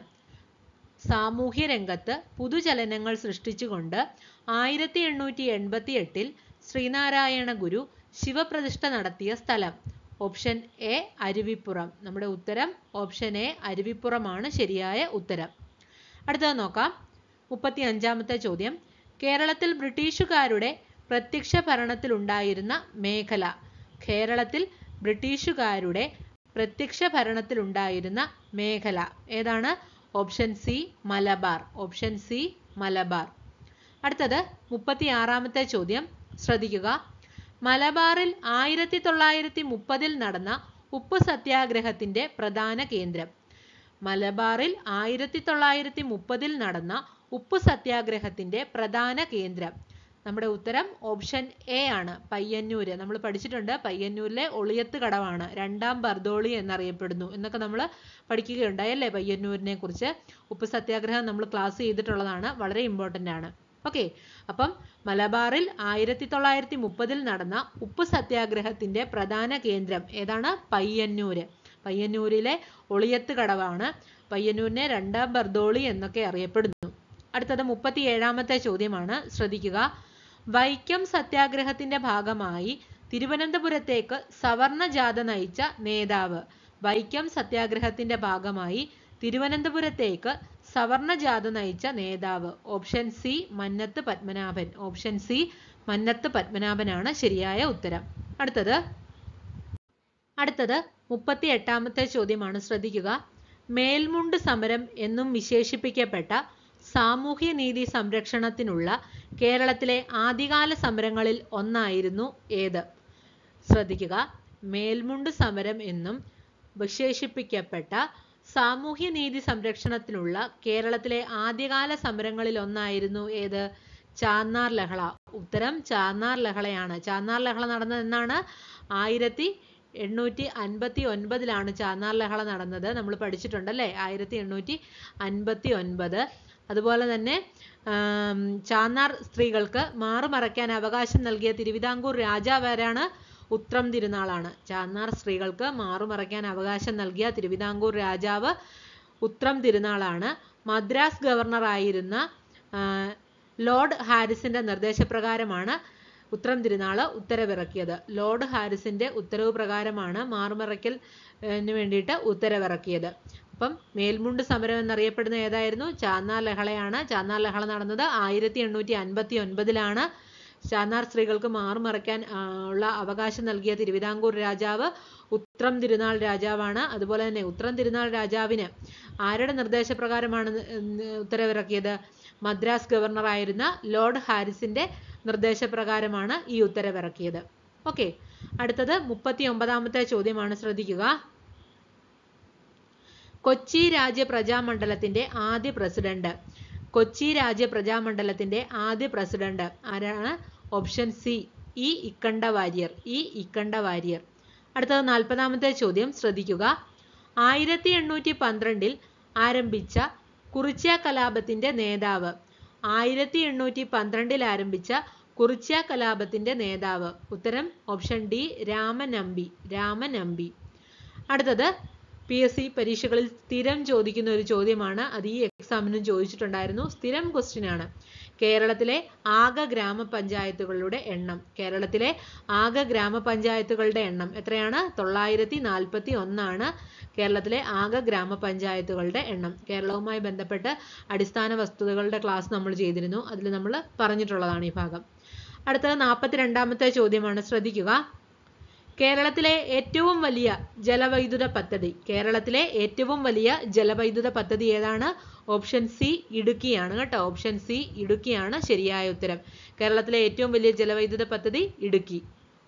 സാമൂഹ്യ രംഗത്ത് പുതുചലനങ്ങൾ സൃഷ്ടിച്ചുകൊണ്ട് ആയിരത്തി എണ്ണൂറ്റി എൺപത്തി എട്ടിൽ ശ്രീനാരായണ ഗുരു ശിവപ്രതിഷ്ഠ നടത്തിയ സ്ഥലം. Option A Aruvippuram. നമ്മുടെ ഉത്തരം ഓപ്ഷൻ എ അരുവിപ്പുറമാണ് ശരിയായ ഉത്തരം. അടുത്തത് നോക്കാം. മുപ്പത്തി അഞ്ചാമത്തെ ചോദ്യം. കേരളത്തിൽ ബ്രിട്ടീഷുകാരുടെ പ്രത്യക്ഷ ഭരണത്തിലുണ്ടായിരുന്ന മേഖല. കേരളത്തിൽ ബ്രിട്ടീഷുകാരുടെ പ്രത്യക്ഷ ഭരണത്തിലുണ്ടായിരുന്ന മേഖല ഏതാണ്? Option C Malabar. Option C Malabar. അടുത്തത് മുപ്പത്തി ആറാമത്തെ ചോദ്യം. ശ്രദ്ധിക്കുക. മലബാറിൽ ആയിരത്തി തൊള്ളായിരത്തി മുപ്പതിൽ നടന്ന ഉപ്പ് സത്യാഗ്രഹത്തിന്റെ പ്രധാന കേന്ദ്രം. മലബാറിൽ ആയിരത്തി തൊള്ളായിരത്തി മുപ്പതിൽ നടന്ന ഉപ്പ് സത്യാഗ്രഹത്തിന്റെ പ്രധാന കേന്ദ്രം. നമ്മുടെ ഉത്തരം ഓപ്ഷൻ എ ആണ്, പയ്യന്നൂര്. നമ്മൾ പഠിച്ചിട്ടുണ്ട്, പയ്യന്നൂരിലെ ഒളിയത്ത് കടവാണ്, രണ്ടാം ബർദോളി എന്നറിയപ്പെടുന്നു എന്നൊക്കെ നമ്മൾ പഠിക്കുകയുണ്ടായല്ലേ പയ്യന്നൂരിനെ കുറിച്ച്. ഉപ്പ് സത്യാഗ്രഹം നമ്മൾ ക്ലാസ് ചെയ്തിട്ടുള്ളതാണ്, വളരെ ഇമ്പോർട്ടൻ്റ് ആണ്. ഓക്കെ, അപ്പം മലബാറിൽ ആയിരത്തി തൊള്ളായിരത്തി മുപ്പതിൽ നടന്ന ഉപ്പ് സത്യാഗ്രഹത്തിന്റെ പ്രധാന കേന്ദ്രം ഏതാണ്? പയ്യന്നൂര്. പയ്യന്നൂരിലെ ഒളിയത്ത് കടവാണ്. പയ്യന്നൂരിനെ രണ്ടാം ബർദോളി എന്നൊക്കെ അറിയപ്പെടുന്നു. അടുത്തത് മുപ്പത്തി ഏഴാമത്തെ ചോദ്യമാണ്. ശ്രദ്ധിക്കുക. വൈക്കം സത്യാഗ്രഹത്തിന്റെ ഭാഗമായി തിരുവനന്തപുരത്തേക്ക് സവർണ ജാഥ നയിച്ച നേതാവ്. വൈക്കം സത്യാഗ്രഹത്തിന്റെ ഭാഗമായി തിരുവനന്തപുരത്തേക്ക് സവർണ ജാഥ നയിച്ച നേതാവ്. Option C Mannathu Padmanabhan. Option C Mannathu പത്മനാഭനാണ് ശരിയായ ഉത്തരം. അടുത്തത് അടുത്തത് മുപ്പത്തി എട്ടാമത്തെ ചോദ്യമാണ്. ശ്രദ്ധിക്കുക. മേൽമുണ്ട് സമരം എന്നും വിശേഷിപ്പിക്കപ്പെട്ട സാമൂഹ്യ നീതി സംരക്ഷണത്തിനുള്ള കേരളത്തിലെ ആദ്യകാല സമരങ്ങളിൽ ഒന്നായിരുന്നു ഏത്? ശ്രദ്ധിക്കുക. മേൽമുണ്ട് സമരം എന്നും വിശേഷിപ്പിക്കപ്പെട്ട സാമൂഹ്യ നീതി സംരക്ഷണത്തിനുള്ള കേരളത്തിലെ ആദ്യകാല സമരങ്ങളിൽ ഒന്നായിരുന്നു ഏത്? ചാന്നാർ ലഹള. ഉത്തരം ചാന്നാർ ലഹളയാണ്. ചാന്നാർ ലഹള നടന്നത് എന്നാണ്? ആയിരത്തി എണ്ണൂറ്റി അൻപത്തി ഒൻപതിലാണ് ചാന്നാർ ലഹള നടന്നത്. നമ്മൾ പഠിച്ചിട്ടുണ്ടല്ലേ, ആയിരത്തി എണ്ണൂറ്റി അൻപത്തി ഒൻപത്. അതുപോലെ തന്നെ ചാന്നാർ സ്ത്രീകൾക്ക് മാറുമറയ്ക്കാൻ അവകാശം നൽകിയ തിരുവിതാംകൂർ രാജാവാരാണ്? ഉത്രം തിരുനാളാണ്. ചാന്നാർ സ്ത്രീകൾക്ക് മാറുമറയ്ക്കാൻ അവകാശം നൽകിയ തിരുവിതാംകൂർ രാജാവ് ഉത്രം തിരുനാളാണ്. മദ്രാസ് ഗവർണറായിരുന്ന ലോർഡ് ഹാരിസിന്റെ നിർദ്ദേശപ്രകാരമാണ് ഉത്രം തിരുനാള് ഉത്തരവിറക്കിയത്. ലോർഡ് ഹാരിസിന്റെ ഉത്തരവ് പ്രകാരമാണ് മാറുമറയ്ക്കലിന് വേണ്ടിയിട്ട് ഉത്തരവിറക്കിയത്. അപ്പം മേൽമുണ്ട് സമരം എന്നറിയപ്പെടുന്ന ഏതായിരുന്നു? ചാന്നാർ ലഹളയാണ്. ചാന്നാർ ലഹള നടന്നത് ആയിരത്തി എണ്ണൂറ്റി അൻപത്തി ഒൻപതിലാണ്. ചാന്നാർ സ്ത്രീകൾക്ക് മാറുമറയ്ക്കാൻ ഉള്ള അവകാശം നൽകിയ തിരുവിതാംകൂർ രാജാവ് ഉത്രം തിരുനാൾ രാജാവാണ്. അതുപോലെ തന്നെ ഉത്രം തിരുനാൾ രാജാവിന് ആരുടെ നിർദ്ദേശപ്രകാരമാണ് ഉത്തരവിറക്കിയത്? മദ്രാസ് ഗവർണറായിരുന്ന ലോർഡ് ഹാരിസിന്റെ നിർദ്ദേശപ്രകാരമാണ് ഈ ഉത്തരവിറക്കിയത്. ഓക്കെ, അടുത്തത് മുപ്പത്തി ഒമ്പതാമത്തെ ചോദ്യമാണ്, ശ്രദ്ധിക്കുക. കൊച്ചി രാജ്യ പ്രജാമണ്ഡലത്തിന്റെ ആദ്യ പ്രസിഡന്റ്. കൊച്ചി രാജ്യ പ്രജാമണ്ഡലത്തിന്റെ ആദ്യ പ്രസിഡന്റ് ആരാണ്? Option C, E Ikkanda Warrier. E Ikkanda Warrier. അടുത്തത് നാൽപ്പതാമത്തെ ചോദ്യം, ശ്രദ്ധിക്കുക. ആയിരത്തി എണ്ണൂറ്റി പന്ത്രണ്ടിൽ ആരംഭിച്ച കുറിച്യ കലാപത്തിന്റെ നേതാവ്. ആയിരത്തി എണ്ണൂറ്റി പന്ത്രണ്ടിൽ ആരംഭിച്ച കുറിച്യ കലാപത്തിന്റെ നേതാവ്. ഉത്തരം ഓപ്ഷൻ ഡി, രാമനമ്പി. രാമനമ്പി. അടുത്തത് പി എസ് സി പരീക്ഷകളിൽ സ്ഥിരം ചോദിക്കുന്ന ഒരു ചോദ്യമാണ്. അത് ഈ എക്സാമിനും ചോദിച്ചിട്ടുണ്ടായിരുന്നു. സ്ഥിരം ക്വസ്റ്റ്യൻ ആണ്. കേരളത്തിലെ ആകെ ഗ്രാമപഞ്ചായത്തുകളുടെ എണ്ണം. കേരളത്തിലെ ആകെ ഗ്രാമപഞ്ചായത്തുകളുടെ എണ്ണം എത്രയാണ്? തൊള്ളായിരത്തി നാൽപ്പത്തി ഒന്നാണ് കേരളത്തിലെ ആകെ ഗ്രാമപഞ്ചായത്തുകളുടെ എണ്ണം. കേരളവുമായി ബന്ധപ്പെട്ട് അടിസ്ഥാന വസ്തുതകളുടെ ക്ലാസ് നമ്മൾ ചെയ്തിരുന്നു. അതിൽ നമ്മൾ പറഞ്ഞിട്ടുള്ളതാണ് ഈ ഭാഗം. അടുത്തത് നാൽപ്പത്തി രണ്ടാമത്തെ ചോദ്യമാണ്, ശ്രദ്ധിക്കുക. കേരളത്തിലെ ഏറ്റവും വലിയ ജലവൈദ്യുത പദ്ധതി. കേരളത്തിലെ ഏറ്റവും വലിയ ജലവൈദ്യുത പദ്ധതി ഏതാണ്? ഓപ്ഷൻ സി, ഇടുക്കിയാണ് കേട്ടോ. ഓപ്ഷൻ സി, ഇടുക്കിയാണ് ശരിയായ ഉത്തരം. കേരളത്തിലെ ഏറ്റവും വലിയ ജലവൈദ്യുത പദ്ധതി ഇടുക്കി.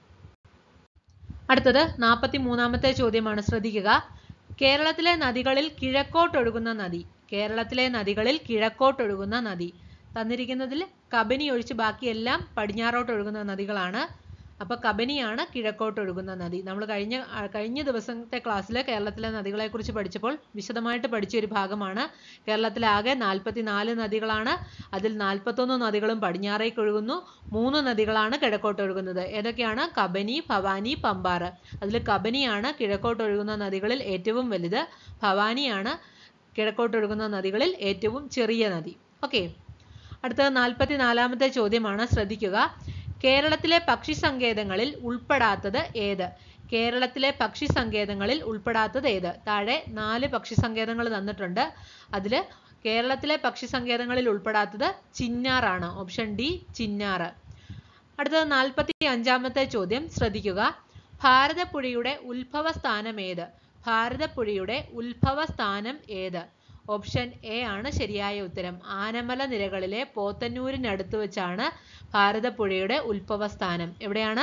അടുത്തത് നാൽപ്പത്തി മൂന്നാമത്തെ ചോദ്യമാണ്, ശ്രദ്ധിക്കുക. കേരളത്തിലെ നദികളിൽ കിഴക്കോട്ടൊഴുകുന്ന നദി. കേരളത്തിലെ നദികളിൽ കിഴക്കോട്ടൊഴുകുന്ന നദി. തന്നിരിക്കുന്നതിൽ കബനി ഒഴിച്ച് ബാക്കിയെല്ലാം പടിഞ്ഞാറോട്ടൊഴുകുന്ന നദികളാണ്. അപ്പൊ കബനിയാണ് കിഴക്കോട്ടൊഴുകുന്ന നദി. നമ്മൾ കഴിഞ്ഞ കഴിഞ്ഞ ദിവസത്തെ ക്ലാസ്സിൽ കേരളത്തിലെ നദികളെ കുറിച്ച് പഠിച്ചപ്പോൾ വിശദമായിട്ട് പഠിച്ച ഒരു ഭാഗമാണ്. കേരളത്തിലാകെ നാൽപ്പത്തി നാല് നദികളാണ്. അതിൽ നാൽപ്പത്തൊന്ന് നദികളും പടിഞ്ഞാറേക്ക് ഒഴുകുന്നു. മൂന്ന് നദികളാണ് കിഴക്കോട്ടൊഴുകുന്നത്. ഏതൊക്കെയാണ്? കബനി, ഭവാനി, പമ്പാറ്. അതിൽ കബനിയാണ് കിഴക്കോട്ടൊഴുകുന്ന നദികളിൽ ഏറ്റവും വലുത്. ഭവാനിയാണ് കിഴക്കോട്ടൊഴുകുന്ന നദികളിൽ ഏറ്റവും ചെറിയ നദി. ഓക്കെ, അടുത്തത് നാൽപ്പത്തി നാലാമത്തെ ചോദ്യമാണ്, ശ്രദ്ധിക്കുക. കേരളത്തിലെ പക്ഷി സങ്കേതങ്ങളിൽ ഉൾപ്പെടാത്തത് ഏത്? കേരളത്തിലെ പക്ഷി സങ്കേതങ്ങളിൽ ഉൾപ്പെടാത്തത് ഏത്? താഴെ നാല് പക്ഷി സങ്കേതങ്ങൾ തന്നിട്ടുണ്ട്. അതിൽ കേരളത്തിലെ പക്ഷി സങ്കേതങ്ങളിൽ ഉൾപ്പെടാത്തത് ചിന്നാറാണ്. Option D, Chinnar. അടുത്തത് നാൽപ്പത്തി അഞ്ചാമത്തെ ചോദ്യം, ശ്രദ്ധിക്കുക. ഭാരതപ്പുഴയുടെ ഉത്ഭവ സ്ഥാനം ഏത്? ഭാരതപ്പുഴയുടെ ഉത്ഭവ സ്ഥാനം ഏത്? ഓപ്ഷൻ എ ആണ് ശരിയായ ഉത്തരം. ആനമല നിരകളിലെ പോത്തന്നൂരിനടുത്ത് വെച്ചാണ് ഭാരതപ്പുഴയുടെ ഉത്ഭവസ്ഥാനം. എവിടെയാണ്?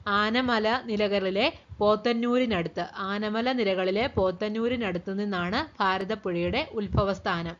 ആനമല നിരകളിലെ പോത്തന്നൂരിനടുത്ത്. ആനമല നിരകളിലെ പോത്തന്നൂരിനടുത്ത് നിന്നാണ് ഭാരതപ്പുഴയുടെ ഉത്ഭവസ്ഥാനം.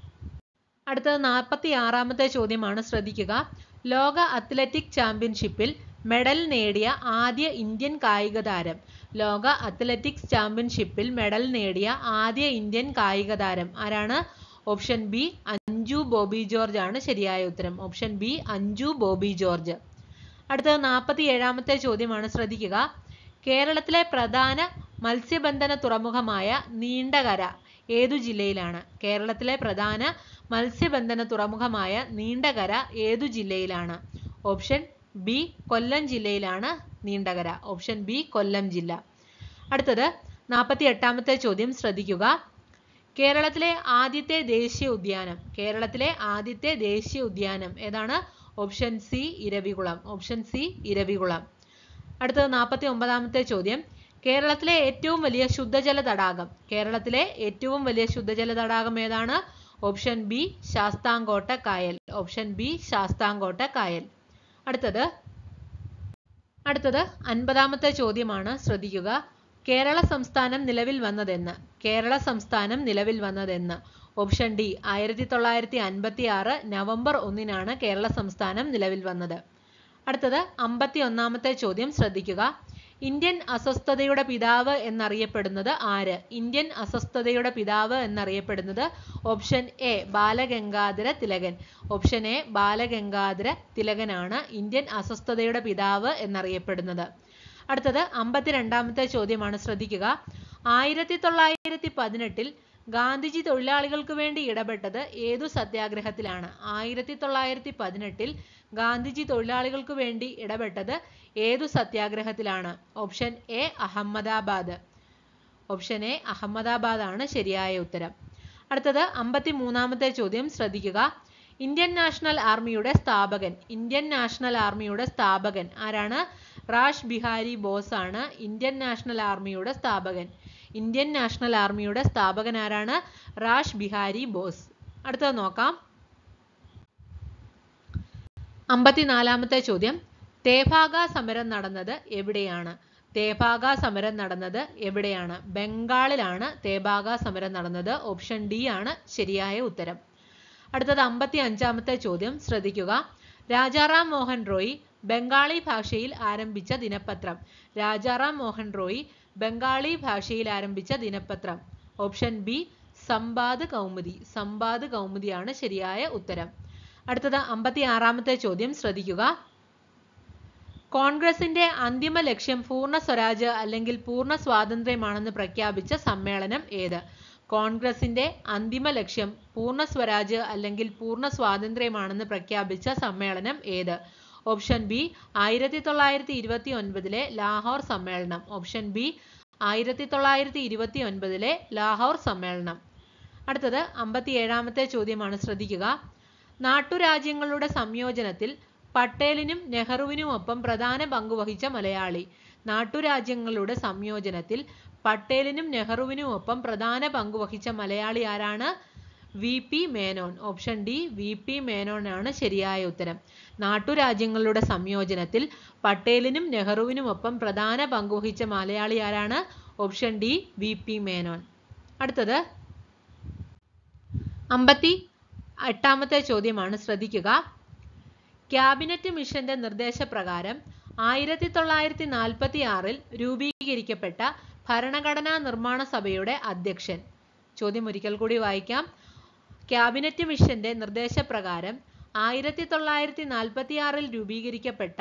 അടുത്തത് നാൽപ്പത്തി ആറാമത്തെ ചോദ്യമാണ്, ശ്രദ്ധിക്കുക. ലോക അത്ലറ്റിക് ചാമ്പ്യൻഷിപ്പിൽ മെഡൽ നേടിയ ആദ്യ ഇന്ത്യൻ കായിക താരം. ലോക അത്ലറ്റിക്സ് ചാമ്പ്യൻഷിപ്പിൽ മെഡൽ നേടിയ ആദ്യ ഇന്ത്യൻ കായിക താരം ആരാണ്? ഓപ്ഷൻ ബി, അഞ്ജു ബോബി ജോർജ് ആണ് ശരിയായ ഉത്തരം. Option B, Anju Bobby George. അടുത്തത് നാൽപ്പത്തി ഏഴാമത്തെ ചോദ്യമാണ്, ശ്രദ്ധിക്കുക. കേരളത്തിലെ പ്രധാന മത്സ്യബന്ധന തുറമുഖമായ നീണ്ടകര ഏതു ജില്ലയിലാണ്? കേരളത്തിലെ പ്രധാന മത്സ്യബന്ധന തുറമുഖമായ നീണ്ടകര ഏതു ജില്ലയിലാണ്? ഓപ്ഷൻ ബി, കൊല്ലം ജില്ലയിലാണ് നീണ്ടകര. ഓപ്ഷൻ ബി, കൊല്ലം ജില്ല. അടുത്തത് നാൽപ്പത്തി എട്ടാമത്തെ ചോദ്യം, ശ്രദ്ധിക്കുക. കേരളത്തിലെ ആദ്യത്തെ ദേശീയ ഉദ്യാനം. കേരളത്തിലെ ആദ്യത്തെ ദേശീയ ഉദ്യാനം ഏതാണ്? Option C, Eravikulam. Option C, Eravikulam. അടുത്തത് നാൽപ്പത്തി ഒമ്പതാമത്തെ ചോദ്യം. കേരളത്തിലെ ഏറ്റവും വലിയ ശുദ്ധജല തടാകം. കേരളത്തിലെ ഏറ്റവും വലിയ ശുദ്ധജല തടാകം ഏതാണ്? ഓപ്ഷൻ ബി, ശാസ്താംകോട്ട കായൽ. ഓപ്ഷൻ ബി, ശാസ്താംകോട്ട കായൽ. അടുത്തത് അടുത്തത് അൻപതാമത്തെ ചോദ്യമാണ്, ശ്രദ്ധിക്കുക. കേരള സംസ്ഥാനം നിലവിൽ വന്നതെന്ന്. കേരള സംസ്ഥാനം നിലവിൽ വന്നതെന്ന്. ഓപ്ഷൻ ഡി, ആയിരത്തി തൊള്ളായിരത്തി അൻപത്തി ആറ് നവംബർ ഒന്നിനാണ് കേരള സംസ്ഥാനം നിലവിൽ വന്നത്. അടുത്തത് അമ്പത്തി ഒന്നാമത്തെ ചോദ്യം, ശ്രദ്ധിക്കുക. ഇന്ത്യൻ അസ്വസ്ഥതയുടെ പിതാവ് എന്നറിയപ്പെടുന്നത് ആര്? ഇന്ത്യൻ അസ്വസ്ഥതയുടെ പിതാവ് എന്നറിയപ്പെടുന്നത് option A, Balagangadhara Thilakan. Option A, Balagangadhara തിലകനാണ് ഇന്ത്യൻ അസ്വസ്ഥതയുടെ പിതാവ് എന്നറിയപ്പെടുന്നത്. അടുത്തത് അമ്പത്തിരണ്ടാമത്തെ ചോദ്യമാണ്, ശ്രദ്ധിക്കുക. ആയിരത്തി തൊള്ളായിരത്തി പതിനെട്ടിൽ ഗാന്ധിജി തൊഴിലാളികൾക്ക് വേണ്ടി ഇടപെട്ടത് ഏതു സത്യാഗ്രഹത്തിലാണ്? ആയിരത്തി തൊള്ളായിരത്തി പതിനെട്ടിൽ ഗാന്ധിജി തൊഴിലാളികൾക്ക് വേണ്ടി ഇടപെട്ടത് ഏതു സത്യാഗ്രഹത്തിലാണ്? Option A, Ahmedabad. Option A Ahmedabad ആണ് ശരിയായ ഉത്തരം. അടുത്തത് അമ്പത്തി മൂന്നാമത്തെ ചോദ്യം ശ്രദ്ധിക്കുക. ഇന്ത്യൻ നാഷണൽ ആർമിയുടെ സ്ഥാപകൻ ഇന്ത്യൻ നാഷണൽ ആർമിയുടെ സ്ഥാപകൻ ആരാണ്? റാഷ് ബിഹാരി ബോസ് ആണ് ഇന്ത്യൻ നാഷണൽ ആർമിയുടെ സ്ഥാപകൻ. ഇന്ത്യൻ നാഷണൽ ആർമിയുടെ സ്ഥാപകൻ ആരാണ്? റാഷ് ബിഹാരി ബോസ്. അടുത്തത് നോക്കാം. അമ്പത്തിനാലാമത്തെ ചോദ്യം, തേഭാഗ സമരം നടന്നത് എവിടെയാണ്? തേഭാഗ സമരം നടന്നത് എവിടെയാണ്? ബംഗാളിലാണ് തേഭാഗ സമരം നടന്നത്. ഓപ്ഷൻ ഡി ആണ് ശരിയായ ഉത്തരം. അടുത്തത് അമ്പത്തി അഞ്ചാമത്തെ ചോദ്യം ശ്രദ്ധിക്കുക. രാജാറാം മോഹൻ റോയ് ബംഗാളി ഭാഷയിൽ ആരംഭിച്ച ദിനപത്രം. രാജാറാം മോഹൻ റോയ് ബംഗാളി ഭാഷയിൽ ആരംഭിച്ച ദിനപത്രം. Option B Sambad Kaumudi. സംബാദ് കൗമുദിയാണ് ശരിയായ ഉത്തരം. അടുത്തത് അമ്പത്തി ആറാമത്തെ ചോദ്യം ശ്രദ്ധിക്കുക. കോൺഗ്രസിന്റെ അന്തിമ ലക്ഷ്യം പൂർണ്ണ സ്വരാജ് അല്ലെങ്കിൽ പൂർണ്ണ സ്വാതന്ത്ര്യമാണെന്ന് പ്രഖ്യാപിച്ച സമ്മേളനം ഏത്? കോൺഗ്രസിന്റെ അന്തിമ ലക്ഷ്യം പൂർണ്ണ സ്വരാജ് അല്ലെങ്കിൽ പൂർണ്ണ സ്വാതന്ത്ര്യമാണെന്ന് പ്രഖ്യാപിച്ച സമ്മേളനം ഏത്? ഓപ്ഷൻ ബി ആയിരത്തി തൊള്ളായിരത്തി ഇരുപത്തി ഒൻപതിലെ ലാഹോർ സമ്മേളനം. ഓപ്ഷൻ ബി ആയിരത്തി തൊള്ളായിരത്തി ഇരുപത്തി ഒൻപതിലെ ലാഹോർ സമ്മേളനം. അടുത്തത് അമ്പത്തി ഏഴാമത്തെ ചോദ്യമാണ് ശ്രദ്ധിക്കുക. നാട്ടുരാജ്യങ്ങളുടെ സംയോജനത്തിൽ പട്ടേലിനും നെഹ്റുവിനുമൊപ്പം പ്രധാന പങ്കുവഹിച്ച മലയാളി. നാട്ടുരാജ്യങ്ങളുടെ സംയോജനത്തിൽ പട്ടേലിനും നെഹ്റുവിനുമൊപ്പം പ്രധാന പങ്കുവഹിച്ച മലയാളി ആരാണ്? V P Menon. Option D V P Menon ആണ് ശരിയായ ഉത്തരം. നാട്ടുരാജ്യങ്ങളുടെ സംയോജനത്തിൽ പട്ടേലിനും നെഹ്റുവിനുമൊപ്പം പ്രധാന പങ്കുവഹിച്ച മലയാളി ആരാണ്? Option D V P Menon. അടുത്തത് അമ്പത്തി എട്ടാമത്തെ ചോദ്യമാണ് ശ്രദ്ധിക്കുക. ക്യാബിനറ്റ് മിഷന്റെ നിർദ്ദേശപ്രകാരം ആയിരത്തി തൊള്ളായിരത്തി നാൽപ്പത്തി ആറിൽ രൂപീകരിക്കപ്പെട്ട ഭരണഘടനാ നിർമ്മാണ സഭയുടെ അധ്യക്ഷൻ. ചോദ്യം ഒരിക്കൽ കൂടി വായിക്കാം. ക്യാബിനറ്റ് മിഷന്റെ നിർദ്ദേശപ്രകാരം ആയിരത്തി തൊള്ളായിരത്തി നാൽപ്പത്തി ആറിൽ രൂപീകരിക്കപ്പെട്ട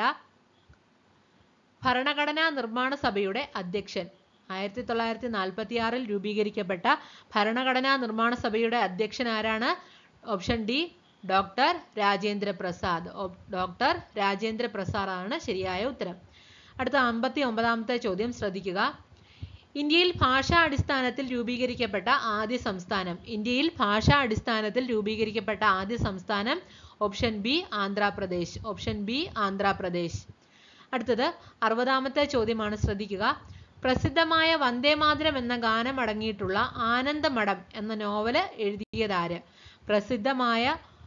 ഭരണഘടനാ നിർമ്മാണ സഭയുടെ അധ്യക്ഷൻ. ആയിരത്തി തൊള്ളായിരത്തി നാൽപ്പത്തി ആറിൽ രൂപീകരിക്കപ്പെട്ട ഭരണഘടനാ നിർമ്മാണ സഭയുടെ അധ്യക്ഷൻ ആരാണ്? Option D doctor Rajendra Prasad. Doctor Rajendra Prasad ആണ് ശരിയായ ഉത്തരം. അടുത്ത അമ്പത്തി ഒമ്പതാമത്തെ ചോദ്യം ശ്രദ്ധിക്കുക. ഇന്ത്യയിൽ ഭാഷാ അടിസ്ഥാനത്തിൽ രൂപീകരിക്കപ്പെട്ട ആദ്യ സംസ്ഥാനം. ഇന്ത്യയിൽ ഭാഷാ അടിസ്ഥാനത്തിൽ രൂപീകരിക്കപ്പെട്ട ആദ്യ സംസ്ഥാനം. Option B Andhra Pradesh. Option B Andhra Pradesh. അടുത്തത് അറുപതാമത്തെ ചോദ്യമാണ് ശ്രദ്ധിക്കുക. പ്രസിദ്ധമായ വന്ദേമാതരം എന്ന ഗാനം അടങ്ങിയിട്ടുള്ള ആനന്ദമഠം എന്ന നോവല് എഴുതിയതാര്? പ്രസിദ്ധമായ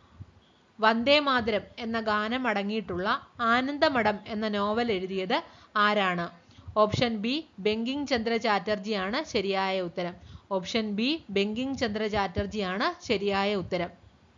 വന്ദേമാതരം എന്ന ഗാനം അടങ്ങിയിട്ടുള്ള ആനന്ദമഠം എന്ന നോവൽ എഴുതിയത് ആരാണ്? ഓപ്ഷൻ ബി ബങ്കിം ചന്ദ്ര ചാറ്റർജി ആണ് ശരിയായ ഉത്തരം. ഓപ്ഷൻ ബി ബങ്കിം ചന്ദ്ര ചാറ്റർജി ആണ് ശരിയായ ഉത്തരം.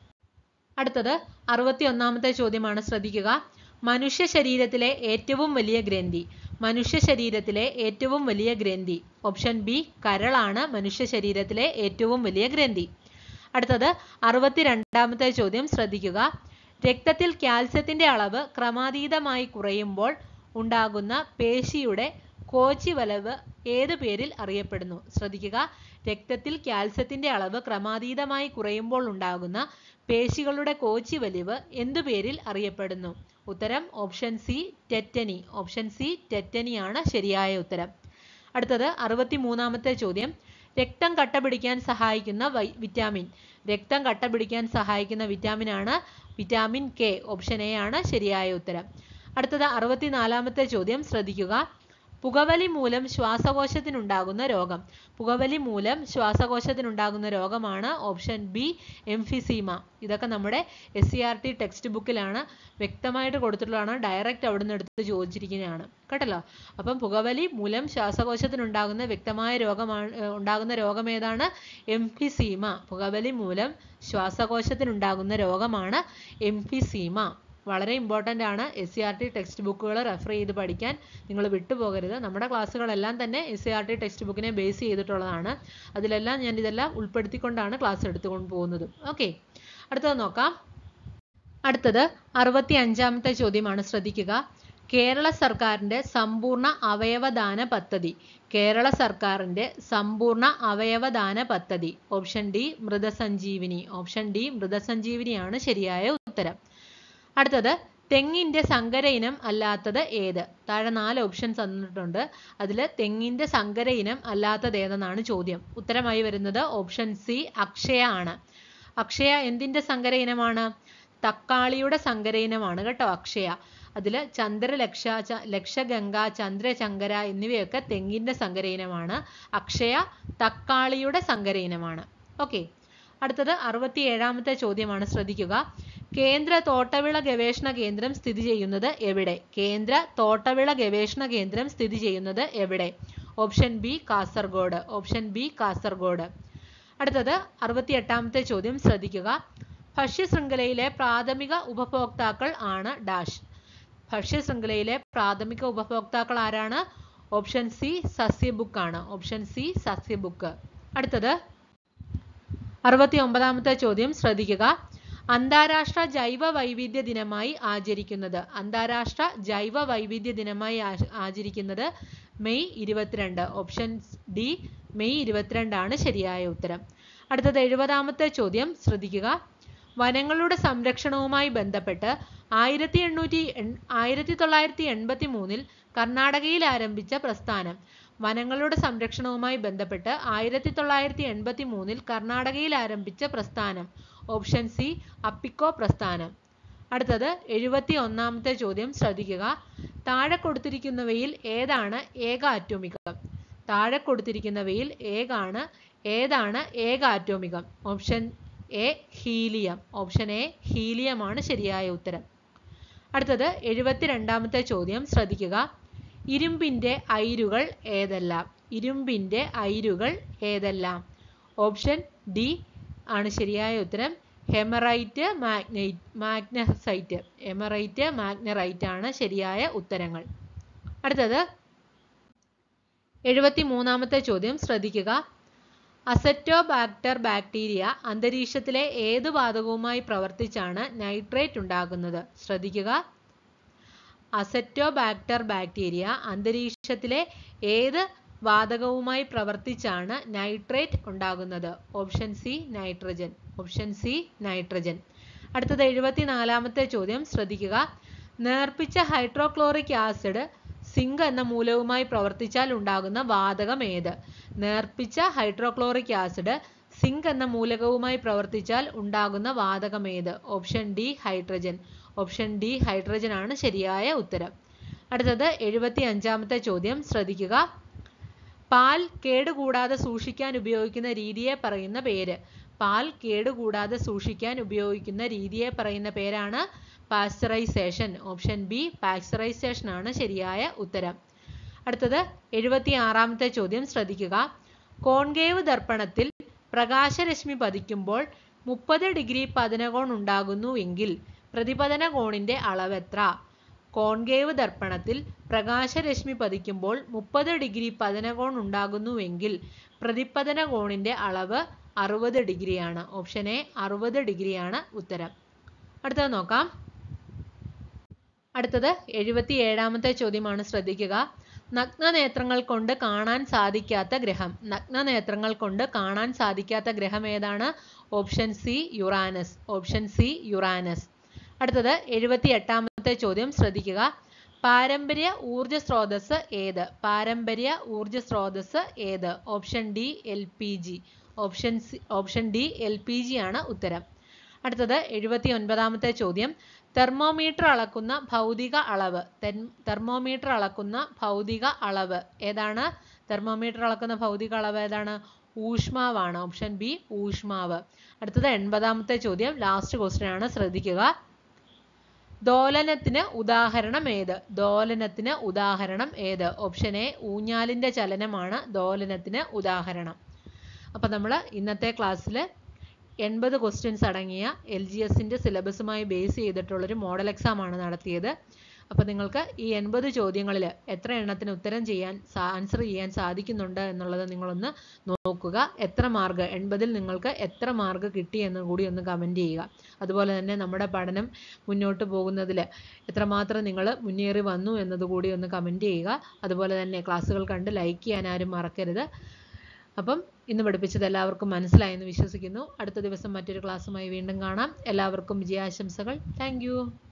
അടുത്തത് അറുപത്തി ഒന്നാമത്തെ ചോദ്യമാണ് ശ്രദ്ധിക്കുക. മനുഷ്യ ശരീരത്തിലെ ഏറ്റവും വലിയ ഗ്രന്ഥി. മനുഷ്യ ശരീരത്തിലെ ഏറ്റവും വലിയ ഗ്രന്ഥി. ഓപ്ഷൻ ബി കരളാണ് മനുഷ്യ ശരീരത്തിലെ ഏറ്റവും വലിയ ഗ്രന്ഥി. അടുത്തത് അറുപത്തി രണ്ടാമത്തെ ചോദ്യം ശ്രദ്ധിക്കുക. രക്തത്തിൽ കാൽസ്യത്തിന്റെ അളവ് ക്രമാതീതമായി കുറയുമ്പോൾ ഉണ്ടാകുന്ന പേശിയുടെ കോച്ചി വലവ് ഏതു പേരിൽ അറിയപ്പെടുന്നു? ശ്രദ്ധിക്കുക. രക്തത്തിൽ കാൽസ്യത്തിന്റെ അളവ് ക്രമാതീതമായി കുറയുമ്പോൾ ഉണ്ടാകുന്ന പേശികളുടെ കോച്ചി വലിവ് എന്തു പേരിൽ അറിയപ്പെടുന്നു? ഉത്തരം option C tetany. Option C tetany ആണ് ശരിയായ ഉത്തരം. അടുത്തത് അറുപത്തി മൂന്നാമത്തെ ചോദ്യം. രക്തം കട്ടപിടിക്കാൻ സഹായിക്കുന്ന വിറ്റാമിൻ. രക്തം കട്ടപിടിക്കാൻ സഹായിക്കുന്ന വിറ്റാമിൻ ആണ് വിറ്റാമിൻ കെ. ഓപ്ഷൻ എ ആണ് ശരിയായ ഉത്തരം. അടുത്തത് അറുപത്തിനാലാമത്തെ ചോദ്യം ശ്രദ്ധിക്കുക. പുകവലി മൂലം ശ്വാസകോശത്തിനുണ്ടാകുന്ന രോഗം. പുകവലി മൂലം ശ്വാസകോശത്തിനുണ്ടാകുന്ന രോഗമാണ് ഓപ്ഷൻ ബി എംഫിസീമ. ഇതൊക്കെ നമ്മുടെ S C R T text ബുക്കിലാണ് വ്യക്തമായിട്ട് കൊടുത്തിട്ടുള്ളതാണ്. ഡയറക്റ്റ് അവിടെ നിന്ന് എടുത്ത് ചോദിച്ചിരിക്കുന്നതാണ് കേട്ടല്ലോ. അപ്പം പുകവലി മൂലം ശ്വാസകോശത്തിനുണ്ടാകുന്ന വ്യക്തമായ രോഗമാണ് ഉണ്ടാകുന്ന രോഗം ഏതാണ്? എംഫിസീമ. പുകവലി മൂലം ശ്വാസകോശത്തിനുണ്ടാകുന്ന രോഗമാണ് എംഫിസീമ. വളരെ ഇമ്പോർട്ടൻ്റ് ആണ്. S C R T text books refer ചെയ്ത് പഠിക്കാൻ നിങ്ങൾ വിട്ടുപോകരുത്. നമ്മുടെ ക്ലാസ്സുകളെല്ലാം തന്നെ S C R T text ബുക്കിനെ ബേസ് ചെയ്തിട്ടുള്ളതാണ്. അതിലെല്ലാം ഞാൻ ഇതെല്ലാം ഉൾപ്പെടുത്തിക്കൊണ്ടാണ് ക്ലാസ് എടുത്തുകൊണ്ട് പോകുന്നത്. ഓക്കെ, അടുത്തത് നോക്കാം. അടുത്തത് അറുപത്തി അഞ്ചാമത്തെ ചോദ്യമാണ് ശ്രദ്ധിക്കുക. കേരള സർക്കാരിൻ്റെ സമ്പൂർണ്ണ അവയവദാന പദ്ധതി. കേരള സർക്കാരിൻ്റെ സമ്പൂർണ്ണ അവയവദാന പദ്ധതി. Option D Mritasanjeevani. Option D മൃതസഞ്ജീവിനിയാണ് ശരിയായ ഉത്തരം. അടുത്തത് തെങ്ങിൻ്റെ സങ്കര ഇനം അല്ലാത്തത് ഏത്? താഴെ നാല് ഓപ്ഷൻസ് തന്നിട്ടുണ്ട്. അതിൽ തെങ്ങിൻ്റെ സങ്കര ഇനം അല്ലാത്തത് ഏതെന്നാണ് ചോദ്യം. ഉത്തരമായി വരുന്നത് ഓപ്ഷൻ സി അക്ഷയ ആണ്. അക്ഷയ എന്തിൻ്റെ സങ്കര ഇനമാണ്? തക്കാളിയുടെ സങ്കര ഇനമാണ് കേട്ടോ അക്ഷയ. അതിൽ ചന്ദ്രലക്ഷ, ലക്ഷഗംഗ, ചന്ദ്രശങ്കര എന്നിവയൊക്കെ തെങ്ങിൻ്റെ സങ്കര ഇനമാണ്. അക്ഷയ തക്കാളിയുടെ സങ്കര ഇനമാണ്. ഓക്കെ, അടുത്തത് അറുപത്തി ഏഴാമത്തെ ചോദ്യമാണ്, ശ്രദ്ധിക്കുക. കേന്ദ്ര തോട്ടവിള ഗവേഷണ കേന്ദ്രം സ്ഥിതി ചെയ്യുന്നത് എവിടെ? കേന്ദ്ര തോട്ടവിള ഗവേഷണ കേന്ദ്രം സ്ഥിതി ചെയ്യുന്നത് എവിടെ? Option B Kasaragod. Option B Kasaragod. അടുത്തത് അറുപത്തി എട്ടാമത്തെ ചോദ്യം, ശ്രദ്ധിക്കുക. ഭക്ഷ്യശൃംഖലയിലെ പ്രാഥമിക ഉപഭോക്താക്കൾ ആണ് ഡാഷ്. ഭക്ഷ്യശൃംഖലയിലെ പ്രാഥമിക ഉപഭോക്താക്കൾ ആരാണ്? ഓപ്ഷൻ സി സസ്യബുക്ക് ആണ്. ഓപ്ഷൻ സി സസ്യബുക്ക്. അടുത്തത് അറുപത്തി ഒമ്പതാമത്തെ ചോദ്യം, ശ്രദ്ധിക്കുക. അന്താരാഷ്ട്ര ജൈവ വൈവിധ്യ ദിനമായി ആചരിക്കുന്നത്. അന്താരാഷ്ട്ര ജൈവ വൈവിധ്യ ദിനമായി ആചരിക്കുന്നത് മെയ് ഇരുപത്തിരണ്ട്. ഓപ്ഷൻ ഡി മെയ് ഇരുപത്തിരണ്ടാണ് ശരിയായ ഉത്തരം. അടുത്തത് എഴുപതാമത്തെ ചോദ്യം, ശ്രദ്ധിക്കുക. വനങ്ങളുടെ സംരക്ഷണവുമായി ബന്ധപ്പെട്ട് ആയിരത്തി എണ്ണൂറ്റി ആയിരത്തി തൊള്ളായിരത്തി എൺപത്തി മൂന്നിൽ കർണാടകയിൽ ആരംഭിച്ച പ്രസ്ഥാനം. വനങ്ങളുടെ സംരക്ഷണവുമായി ബന്ധപ്പെട്ട് ആയിരത്തി തൊള്ളായിരത്തി എൺപത്തി മൂന്നിൽ കർണാടകയിൽ ആരംഭിച്ച പ്രസ്ഥാനം. ഓപ്ഷൻ സി അപ്പിക്കോ പ്രസ്ഥാനം. അടുത്തത് എഴുപത്തി ഒന്നാമത്തെ ചോദ്യം, ശ്രദ്ധിക്കുക. താഴെ കൊടുത്തിരിക്കുന്നവയിൽ ഏതാണ് ഏക ആറ്റോമികം? താഴെ കൊടുത്തിരിക്കുന്നവയിൽ ഏകാണ് ഏതാണ് ഏക ആറ്റോമികം? Option A helium. Option A ഹീലിയമാണ് ശരിയായ ഉത്തരം. അടുത്തത് എഴുപത്തി രണ്ടാമത്തെ ചോദ്യം, ശ്രദ്ധിക്കുക. ഇരുമ്പിൻ്റെ അയിരുകൾ ഏതെല്ലാം? ഇരുമ്പിൻ്റെ അയിരുകൾ ഏതെല്ലാം? ഓപ്ഷൻ ഡി ആണ് ശരിയായ ഉത്തരം. ഹെമറൈറ്റ്, മാഗ്നൈറ്റ്, മാഗ്നസൈറ്റ്. ഹെമറൈറ്റ്, മാഗ്നറൈറ്റ് ആണ് ശരിയായ ഉത്തരങ്ങൾ. അടുത്തത് എഴുപത്തി മൂന്നാമത്തെ ചോദ്യം, ശ്രദ്ധിക്കുക. അസറ്റോബാക്ടർ ബാക്ടീരിയ അന്തരീക്ഷത്തിലെ ഏത് വാതകവുമായി പ്രവർത്തിച്ചാണ് നൈട്രേറ്റ് ഉണ്ടാകുന്നത്? ശ്രദ്ധിക്കുക. അസറ്റോബാക്ടർ ബാക്ടീരിയ അന്തരീക്ഷത്തിലെ ഏത് വാതകവുമായി പ്രവർത്തിച്ചാണ് നൈട്രേറ്റ് ഉണ്ടാകുന്നത്? Option C nitrogen. Option C nitrogen. അടുത്തത് എഴുപത്തി നാലാമത്തെ ചോദ്യം, ശ്രദ്ധിക്കുക. നേർപ്പിച്ച ഹൈഡ്രോക്ലോറിക് ആസിഡ് സിങ്ക് എന്ന മൂലകവുമായി പ്രവർത്തിച്ചാൽ ഉണ്ടാകുന്ന വാതകം ഏത്? നേർപ്പിച്ച ഹൈഡ്രോക്ലോറിക് ആസിഡ് സിങ്ക് എന്ന മൂലകവുമായി പ്രവർത്തിച്ചാൽ ഉണ്ടാകുന്ന വാതകം ഏത്? Option D hydrogen. Option D hydrogen ആണ് ശരിയായ ഉത്തരം. അടുത്തത് എഴുപത്തി അഞ്ചാമത്തെ ചോദ്യം, ശ്രദ്ധിക്കുക. പാൽ കേടുകൂടാതെ സൂക്ഷിക്കാൻ ഉപയോഗിക്കുന്ന രീതിയെ പറയുന്ന പേര്. പാൽ കേടുകൂടാതെ സൂക്ഷിക്കാൻ ഉപയോഗിക്കുന്ന രീതിയെ പറയുന്ന പേരാണ് പാസ്ചറൈസേഷൻ. ഓപ്ഷൻ ബി പാസ്ചറൈസേഷൻ ആണ് ശരിയായ ഉത്തരം. അടുത്തത് എഴുപത്തി ആറാമത്തെ ചോദ്യം, ശ്രദ്ധിക്കുക. കോൺകേവ് ദർപ്പണത്തിൽ പ്രകാശരശ്മി പതിക്കുമ്പോൾ മുപ്പത് ഡിഗ്രി പതനകോൺ ഉണ്ടാകുന്നു എങ്കിൽ പ്രതിപതന കോണിന്റെ അളവ് എത്ര? കോൺകേവ് ദർപ്പണത്തിൽ പ്രകാശരശ്മി പതിക്കുമ്പോൾ മുപ്പത് ഡിഗ്രി പതനകോൺ ഉണ്ടാകുന്നുവെങ്കിൽ പ്രതിപതന കോണിന്റെ അളവ് അറുപത് ഡിഗ്രിയാണ്. ഓപ്ഷൻ എ അറുപത് ഡിഗ്രിയാണ് ഉത്തരം. അടുത്തത് നോക്കാം. അടുത്തത് എഴുപത്തി ഏഴാമത്തെ ചോദ്യമാണ്, ശ്രദ്ധിക്കുക. നഗ്നനേത്രങ്ങൾ കൊണ്ട് കാണാൻ സാധിക്കാത്ത ഗ്രഹം. നഗ്നനേത്രങ്ങൾ കൊണ്ട് കാണാൻ സാധിക്കാത്ത ഗ്രഹം ഏതാണ്? Option C Uranus. Option C Uranus. അടുത്തത് എഴുപത്തി എട്ടാമത്തെ ചോദ്യം, ശ്രദ്ധിക്കുക. പാരമ്പര്യ ഊർജ സ്രോതസ് ഏത്? പാരമ്പര്യ ഊർജ സ്രോതസ് ഏത്? Option D L P G. Option C option D L P G ആണ് ഉത്തരം. അടുത്തത് എഴുപത്തി ഒൻപതാമത്തെ ചോദ്യം, തെർമോമീറ്റർ അളക്കുന്ന ഭൗതിക അളവ്. തെർമോമീറ്റർ അളക്കുന്ന ഭൗതിക അളവ് ഏതാണ്? തെർമോമീറ്റർ അളക്കുന്ന ഭൗതിക അളവ് ഏതാണ്? ഊഷ്മാവാണ്. ഓപ്ഷൻ ബി ഊഷ്മാവ്. അടുത്തത് എൺപതാമത്തെ ചോദ്യം, ലാസ്റ്റ് ക്വസ്റ്റ്യൻ ആണ്, ശ്രദ്ധിക്കുക. ദോലനത്തിന് ഉദാഹരണം ഏത്? ദോലനത്തിന് ഉദാഹരണം ഏത്? ഓപ്ഷൻ എ ഊഞ്ഞാലിന്റെ ചലനമാണ് ദോലനത്തിന് ഉദാഹരണം. അപ്പോൾ നമ്മൾ ഇന്നത്തെ ക്ലാസ്സിൽ എൺപത് ക്വസ്റ്റ്യൻസ് അടങ്ങിയ എൽ ജി എസിൻ്റെ സിലബസുമായി ബേസ് ചെയ്തിട്ടുള്ളൊരു മോഡൽ എക്സാം ആണ് നടത്തിയത്. അപ്പോൾ നിങ്ങൾക്ക് ഈ എൺപത് ചോദ്യങ്ങളിൽ എത്ര എണ്ണത്തിന് ഉത്തരം ചെയ്യാൻ ആൻസർ ചെയ്യാൻ സാധിക്കുന്നുണ്ട് എന്നുള്ളത് നിങ്ങളൊന്ന് നോക്കുക. എത്ര മാർക്ക്, എൺപതിൽ നിങ്ങൾക്ക് എത്ര മാർക്ക് കിട്ടി എന്ന് കൂടി ഒന്ന് കമൻറ്റ് ചെയ്യുക. അതുപോലെ തന്നെ നമ്മുടെ പഠനം മുന്നോട്ട് പോകുന്നതിൽ എത്രമാത്രം നിങ്ങൾ മുന്നേറി വന്നു എന്നതുകൂടി ഒന്ന് കമൻറ്റ് ചെയ്യുക. അതുപോലെ തന്നെ ക്ലാസ്സുകൾ കണ്ട് ലൈക്ക് ചെയ്യാൻ ആരും മറക്കരുത്. അപ്പം ഇന്ന് പഠിപ്പിച്ചത് എല്ലാവർക്കും മനസ്സിലായെന്ന് വിശ്വസിക്കുന്നു. അടുത്ത ദിവസം മറ്റൊരു ക്ലാസ്സുമായി വീണ്ടും കാണാം. എല്ലാവർക്കും വിജയാശംസകൾ. Thank you.